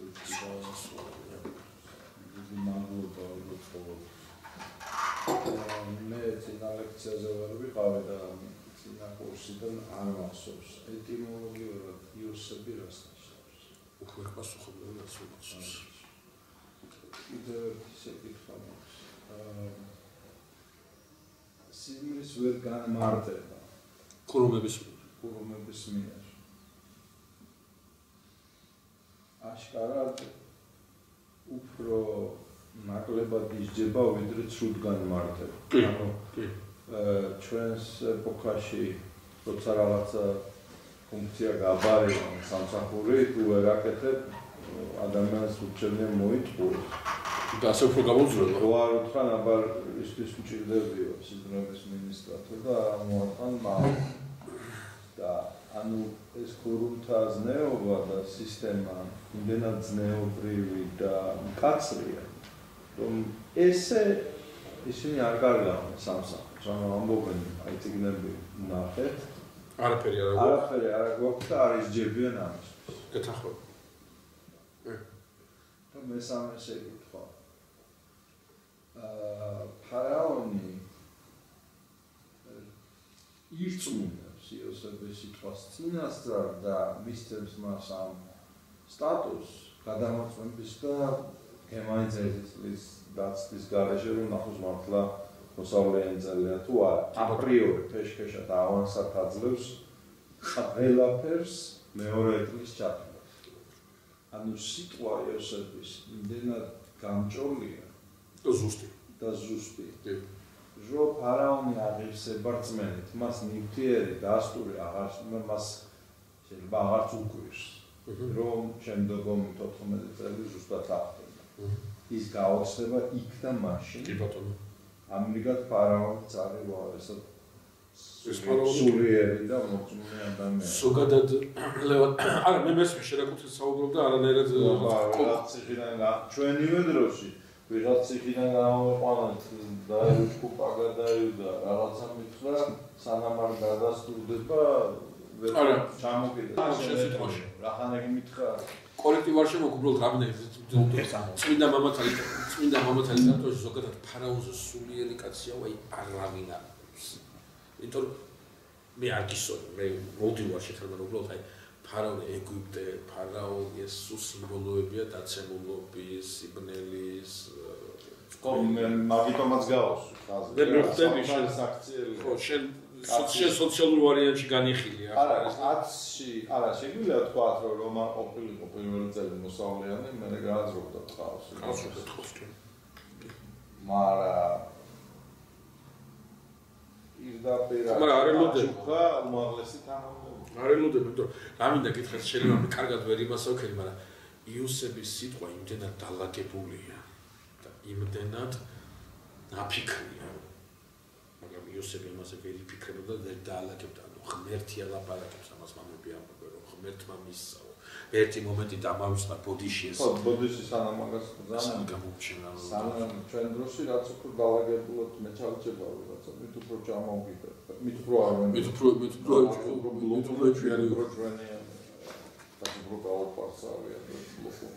მე წინა ლექციაზე ვერ ვიყავი და წინა კურსიდან არ მახსოვს. ეტიმოლოგიურად იოსები რას ნიშნავს? უკვე პასუხობრივი ასულაცოს. კიდევ ერთი საკითხი მაქვს. სიზმრის ვერ განმარტება. ქურუმების ქურუმების მიერ. აშკარად უფრო ნაკლებად ისჯება ვიდრე ცუდ განმარტება. ანუ ჩვენს ეპოქაში როცა რაღაცა ფუნქცია გაბარება სამსახური თუ ვერ აკეთებ ადამიანს უჩვენია მოიტყუოს. და ასე უფრო გამოძრება. რო არ უთხრა ნაბარ ისთვის მჭირდებიო სიზმრების მინისტრად და მოაყან მამ. და ანუ ეს ქურუმთა ზნეობა და სისტემა იმდენად ზნეობრივი და მკაცრია რომ ესე ისინი არ გარგავენ სამსახურს, ანუ ამბობენ, აი წიგნები ნახეთ. არაფერი არ აქვს. არაფერი არ აქვს და არ ისჯებიან ამისთვის. გეთახმები. და მესამე შეკითხვა. აა ფარაონი ირწმუნებს იოსების სიტყვას წინასწარ და მისცემს მას ამ სტატუსს გადამოწმების და გემაინც ერთი წლის დაცვის გარეშე რომ ნახოს მართლა მოსავლიანი წერილია თუ არა. აპრიორი ფეშქეშად ავანსად აძლევს ყველაფერს მეორე წლის ჩათვლას. ანუ სიტყვა იოსების იმდენად გამჭოლია და ზუსტი. და ზუსტი. რომ ფარაონი აღივსება რწმენით, მას ნივთიერი დასტური აღარ მას შეიძლება აღარც უკვირს. რომ შემდგომი თოთხმეტი წელი ზუსტად აღწევდა. ის გაოცდება იქ და მაშინ. კი ბატონო. ამრიგად ფარაონი წარივა ესა სულიერი და მოწმული ადამიანი. ზოგადად ლევან არა მე მესმის შედაკუთრებით საუბრობ და არანაირად ვიღაც ციხიდან ჩვენივე დროში ვიღაც ციხიდან გამოყვანა და ჯგუფა გადაივიდა რაღაცა მითხრა სანამ არ გადასტურდება არა ჩამოკიდა შესიტყვაში რახანაგი მითხრა კოლექტივ არ შემოგვ უბრალოდ რაბინები წმინდა მამათალი წმინდა მამათალი დათოში ზოგადად ფარაონზე სულიერი კაცია ვაი არავინ არ იმიტომ მე არ გისურვებ მე მოვდივარ შეთანხმება უბრალოდ აი ფარაონ ეგვიპტე, ფარაონ ეს სულ სიმბოლოებია დაცემულობის, სიბნელის, მაგიტომაც გავს ხაზი. ვერ მივხვდები შენ საქციელი. ხო, შენ სოციალურ ვარიანტში განიხილია. არა, ათში, არა, შეგვიძლია თქვა, რომ რომა ყოფილიყო პირველი წელი მოსავლიანი, მე გააზრობდა თავს. გააზრობდა თავს. მაგრამ ირდაპირა. მაგრამ არ ელოდება. ხა უმაღლესი თანამდებობა. არ ელოდება, იმიტომ რა მინდა გითხრათ, შეიძლება მე კარგად ვერ იმასავქენი, მაგრამ იოსების სიტყვა იმდენად დალაგებულია და იმდენად აფიქრია. მაგრამ იოსები ამაზე ვერ იფიქრებოდა და დაალაგებდა, ანუ ღმერთი ალაპარაკებს ამას მამები ამბობენ, რომ ღმერთმა მისცაო. ერთი მომენტი დამავიწყდა ბოდიში ეს. ხო, ბოდიში სანამ მაგას ძალიან გამოჩენა. სანამ ჩვენ დროში რაც უფრო დაალაგებულად მე ჩავჭება, რაც მით უფრო ჩამოვიდა. მით უფრო არ ვენ. მით უფრო მით უფრო მით უფრო ჩვენი პროჟვენი. და უფრო გაუპარსავია ბლოკო.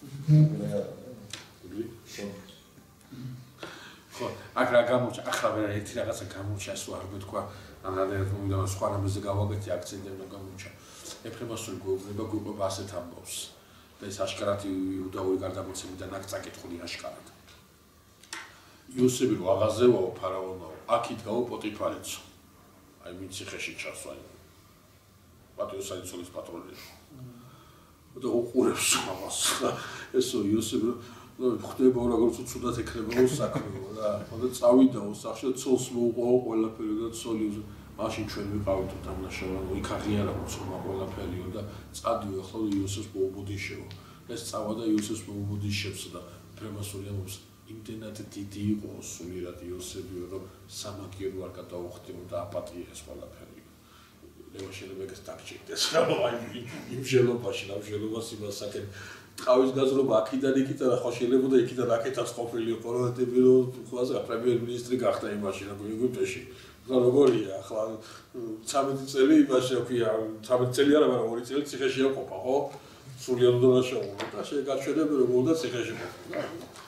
ხო, აქ რა გამოჩა, ახლა ვერა ერთი რაღაცა გამოჩა, სულ არ მეთქვა, ან რადგან მომიდა სხვა რამეზე გავაგეთი აქცენტი უნდა გამოჩა. ეფრემასული გვეუბნება გვიყვება ასეთ ამბავს. და ეს აშკარად იუდაური გარდამოცემიდან აქ წაკითხული აშკარად. იოსები რო აღაზევაო ფარაონაო, აქით გაო პოტიფარიცო. აი ვინ ციხეში ჩასვა. პატიოსაიცოლის პატრონი. და უყურებს ამას. ესო იოსები ნუ ხდება როგორც უცუდად ეკრებაო საქმეო რა. და წავიდაო სახში ცოლს მოუყო ყველაფერი და ცოლი მაშინ ჩვენ ვიყავით დამნაშავე, იქ აღიარა უცურმა ყველაფერიო და წადიო ახლა იოსებს მოუბოდიშეო. ეს წავა და იოსებს მოუბოდიშებს და პრემასური ამბობს იმდენად დიდი იყო სულიერად იოსებიო, რომ სამაგიერო არ გადაუხდიო და აპატიეს ყველაფერი. ლევა შეიძლება ეგეს დაგჭირდეს რა, აი იმ ჟელობაში, რა ჟელობას იმას საკენ ტყავის გაზრობა აქიდან იქით და ხო შეიძლება და იქიდან აქეთაც ყოფილიყო, რომ დებილო ხوازა პრემიერ-მინისტრი გახდა იმაში, რა ეგვიპტეში. და როგორია ახლა ცამეტი წელი იმაში აქვია, ცამეტი წელი არა, მაგრამ ორი წელი ციხეში აყოფა, ხო? სულიერ დონაშაო და შეგაჩვენებ რომ უნდა ციხეში ყოფა.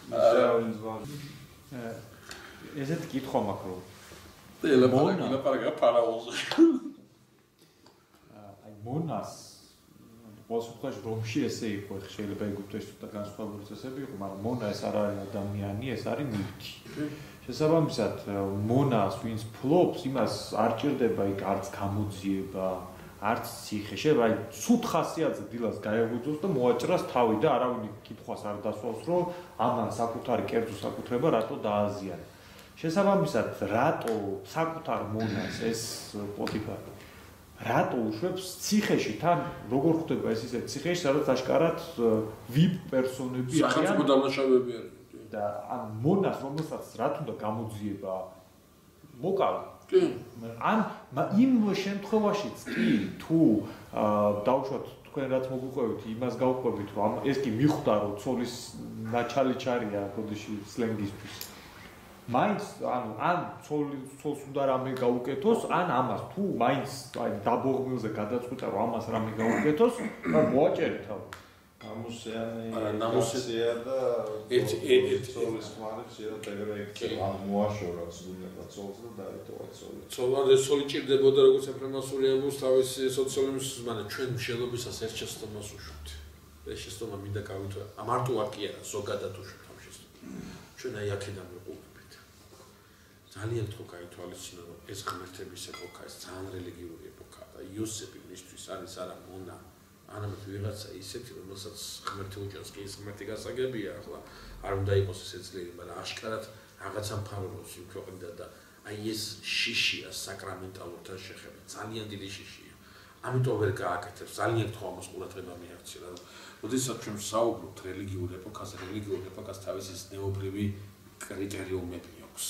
ესეთ კითხვა მაქვს რომ ელაპარაკა, ელაპარაკა ფარაონზე. აი მონას ყოველ შემთხვევაში რომში ესე იყო, შეიძლება ეგვიპტეში და განსხვავებული წესები იყო, მაგრამ მონა ეს არ არის ადამიანი, ეს არის მითი. შესაბამისად, მონას ვინც ფლობს, იმას არ ჭირდება იქ არც გამოძიება, არც ციხე, შეიძლება აი ცუდ ხასიათზე დილას გაეღვიძოს და მოაჭრას თავი და არავინ კითხვას არ დასვავს, რომ ამან საკუთარი კერძო საკუთრება რატო დააზიანა. შესაბამისად, რატო საკუთარ მონას ეს პოტიფარი რატო უშვებს ციხეში თან როგორ ხდება ეს ისე ციხეში სადაც აშკარად ვიპ პერსონები არიან სახელმწიფო დამნაშავეები არიან და ან მონას რომელსაც რა თუნდა გამოძიება მოკალ კი ან იმ შემთხვევაშიც კი თუ დავუშვათ თქვენ რაც მოგვიყვებით იმას გავყვებით რომ ეს კი მიხვდა რომ ცოლის ნაჩალიჩარია ბოდიში სლენგისთვის მაინც ანუ ან ცოლს უნდა რამე გაუკეთოს ან ამას თუ მაინც აი დაბოღმილზე გადაწყვიტა რომ ამას რამე გაუკეთოს და მოაჭერეთ თავი ნამუსიანი ნამუსია და ერთ ერთ ცოლის ხმარებს ერთ ეგრე ან მოაშორა ზუნება ცოლს და დაიტოვა ცოლი ცოლად ეს ცოლი ჭირდებოდა როგორც ეფრემასული ამბობს თავის სოციალიზმის მაგრამ ჩვენ მშელობისას ერთ შეცდომას უშვებთ ეს შეცდომა მინდა გავიტოვო ამარტო არ კი არა ზოგადად უშვებთ ამ შეცდომას ჩვენ აი აქედან ვიყურებთ ძალიან თქო გაითვალისწინო რომ ეს ღმერთების ეპოქა ეს ძალიან რელიგიური ეპოქა და იოსები მისთვის არის არა მონა ანამეთ ვიღაცა ისეთი რომელსაც ღმერთი უჭერს კი ეს ღმერთი გასაგებია ახლა არ უნდა იყოს ესე ძლიერი მაგრამ აშკარად რაღაცა მფარველობს იმ ქვეყნიდან და აი ეს შიშია საკრამენტალურთან შეხება ძალიან დიდი შიშია ამიტომ ვერ გააკეთებს ძალიან თქო ამას ყურადღება მიაქცია რომ როდესაც ჩვენ ვსაუბრობთ რელიგიურ ეპოქაზე რელიგიურ ეპოქას თავისი ზნეობრივი კრიტერიუმები აქვს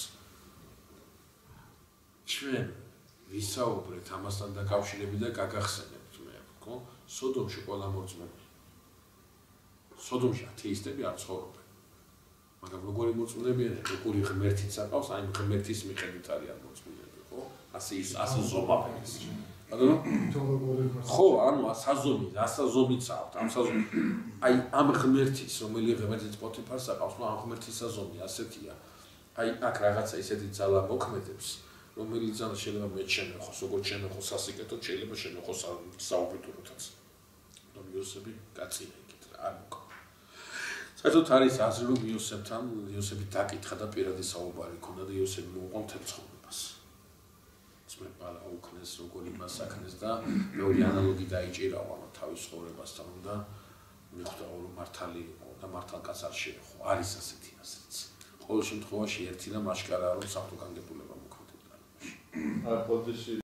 ჩვენ ვისაუბრეთ ამასთან დაკავშირებით და გაგახსენებთ მე, ხო? სოდომში ყველა მოწმენი. სოდომში ათეისტები არ ცხოვრობენ. მაგრამ როგორი მოწმენებია, როგორი ღმერთიც აკავს, აი ღმერთის მიხედვით არიან მოწმენები, ხო? ასე ის ასე ზომაფენის. ანუ ხო, ანუ ასაზომი, ასაზომიც აქვს, ამ საზომი. აი ამ ღმერთის, რომელი ღმერთიც პოტიფარს აკავს, ნუ ამ ღმერთის საზომი ასეთია. აი აქ რაღაცა ისეთი ძალა მოქმედებს. რომელიც ძალიან შეიძლება მე შემეხოს, როგორც შემეხოს სასიკეთო, შეიძლება შემეხოს საუბედუროთაც. რომ იოსები კაცია იქით რა არ მოკა. საერთოდ არის აზრი რომ იოსებთან იოსები დაკითხა და პირადი საუბარი ჰქონდა და იოსები მოუყვა მთელ ცხოვრებას. ძმებმა აუქნეს როგორ იმას აქნეს და მეორე ანალოგი დაიჭირავა თავის ცხოვრებასთან და მიხვდა რომ მართალი იყო და მართალკაც არ შეეხო. არის ასეთი აზრიც. ყოველ შემთხვევაში ერთი და მასკარაა რომ საფრთხო განგებულება მოქმედებდა. არ ხოდეს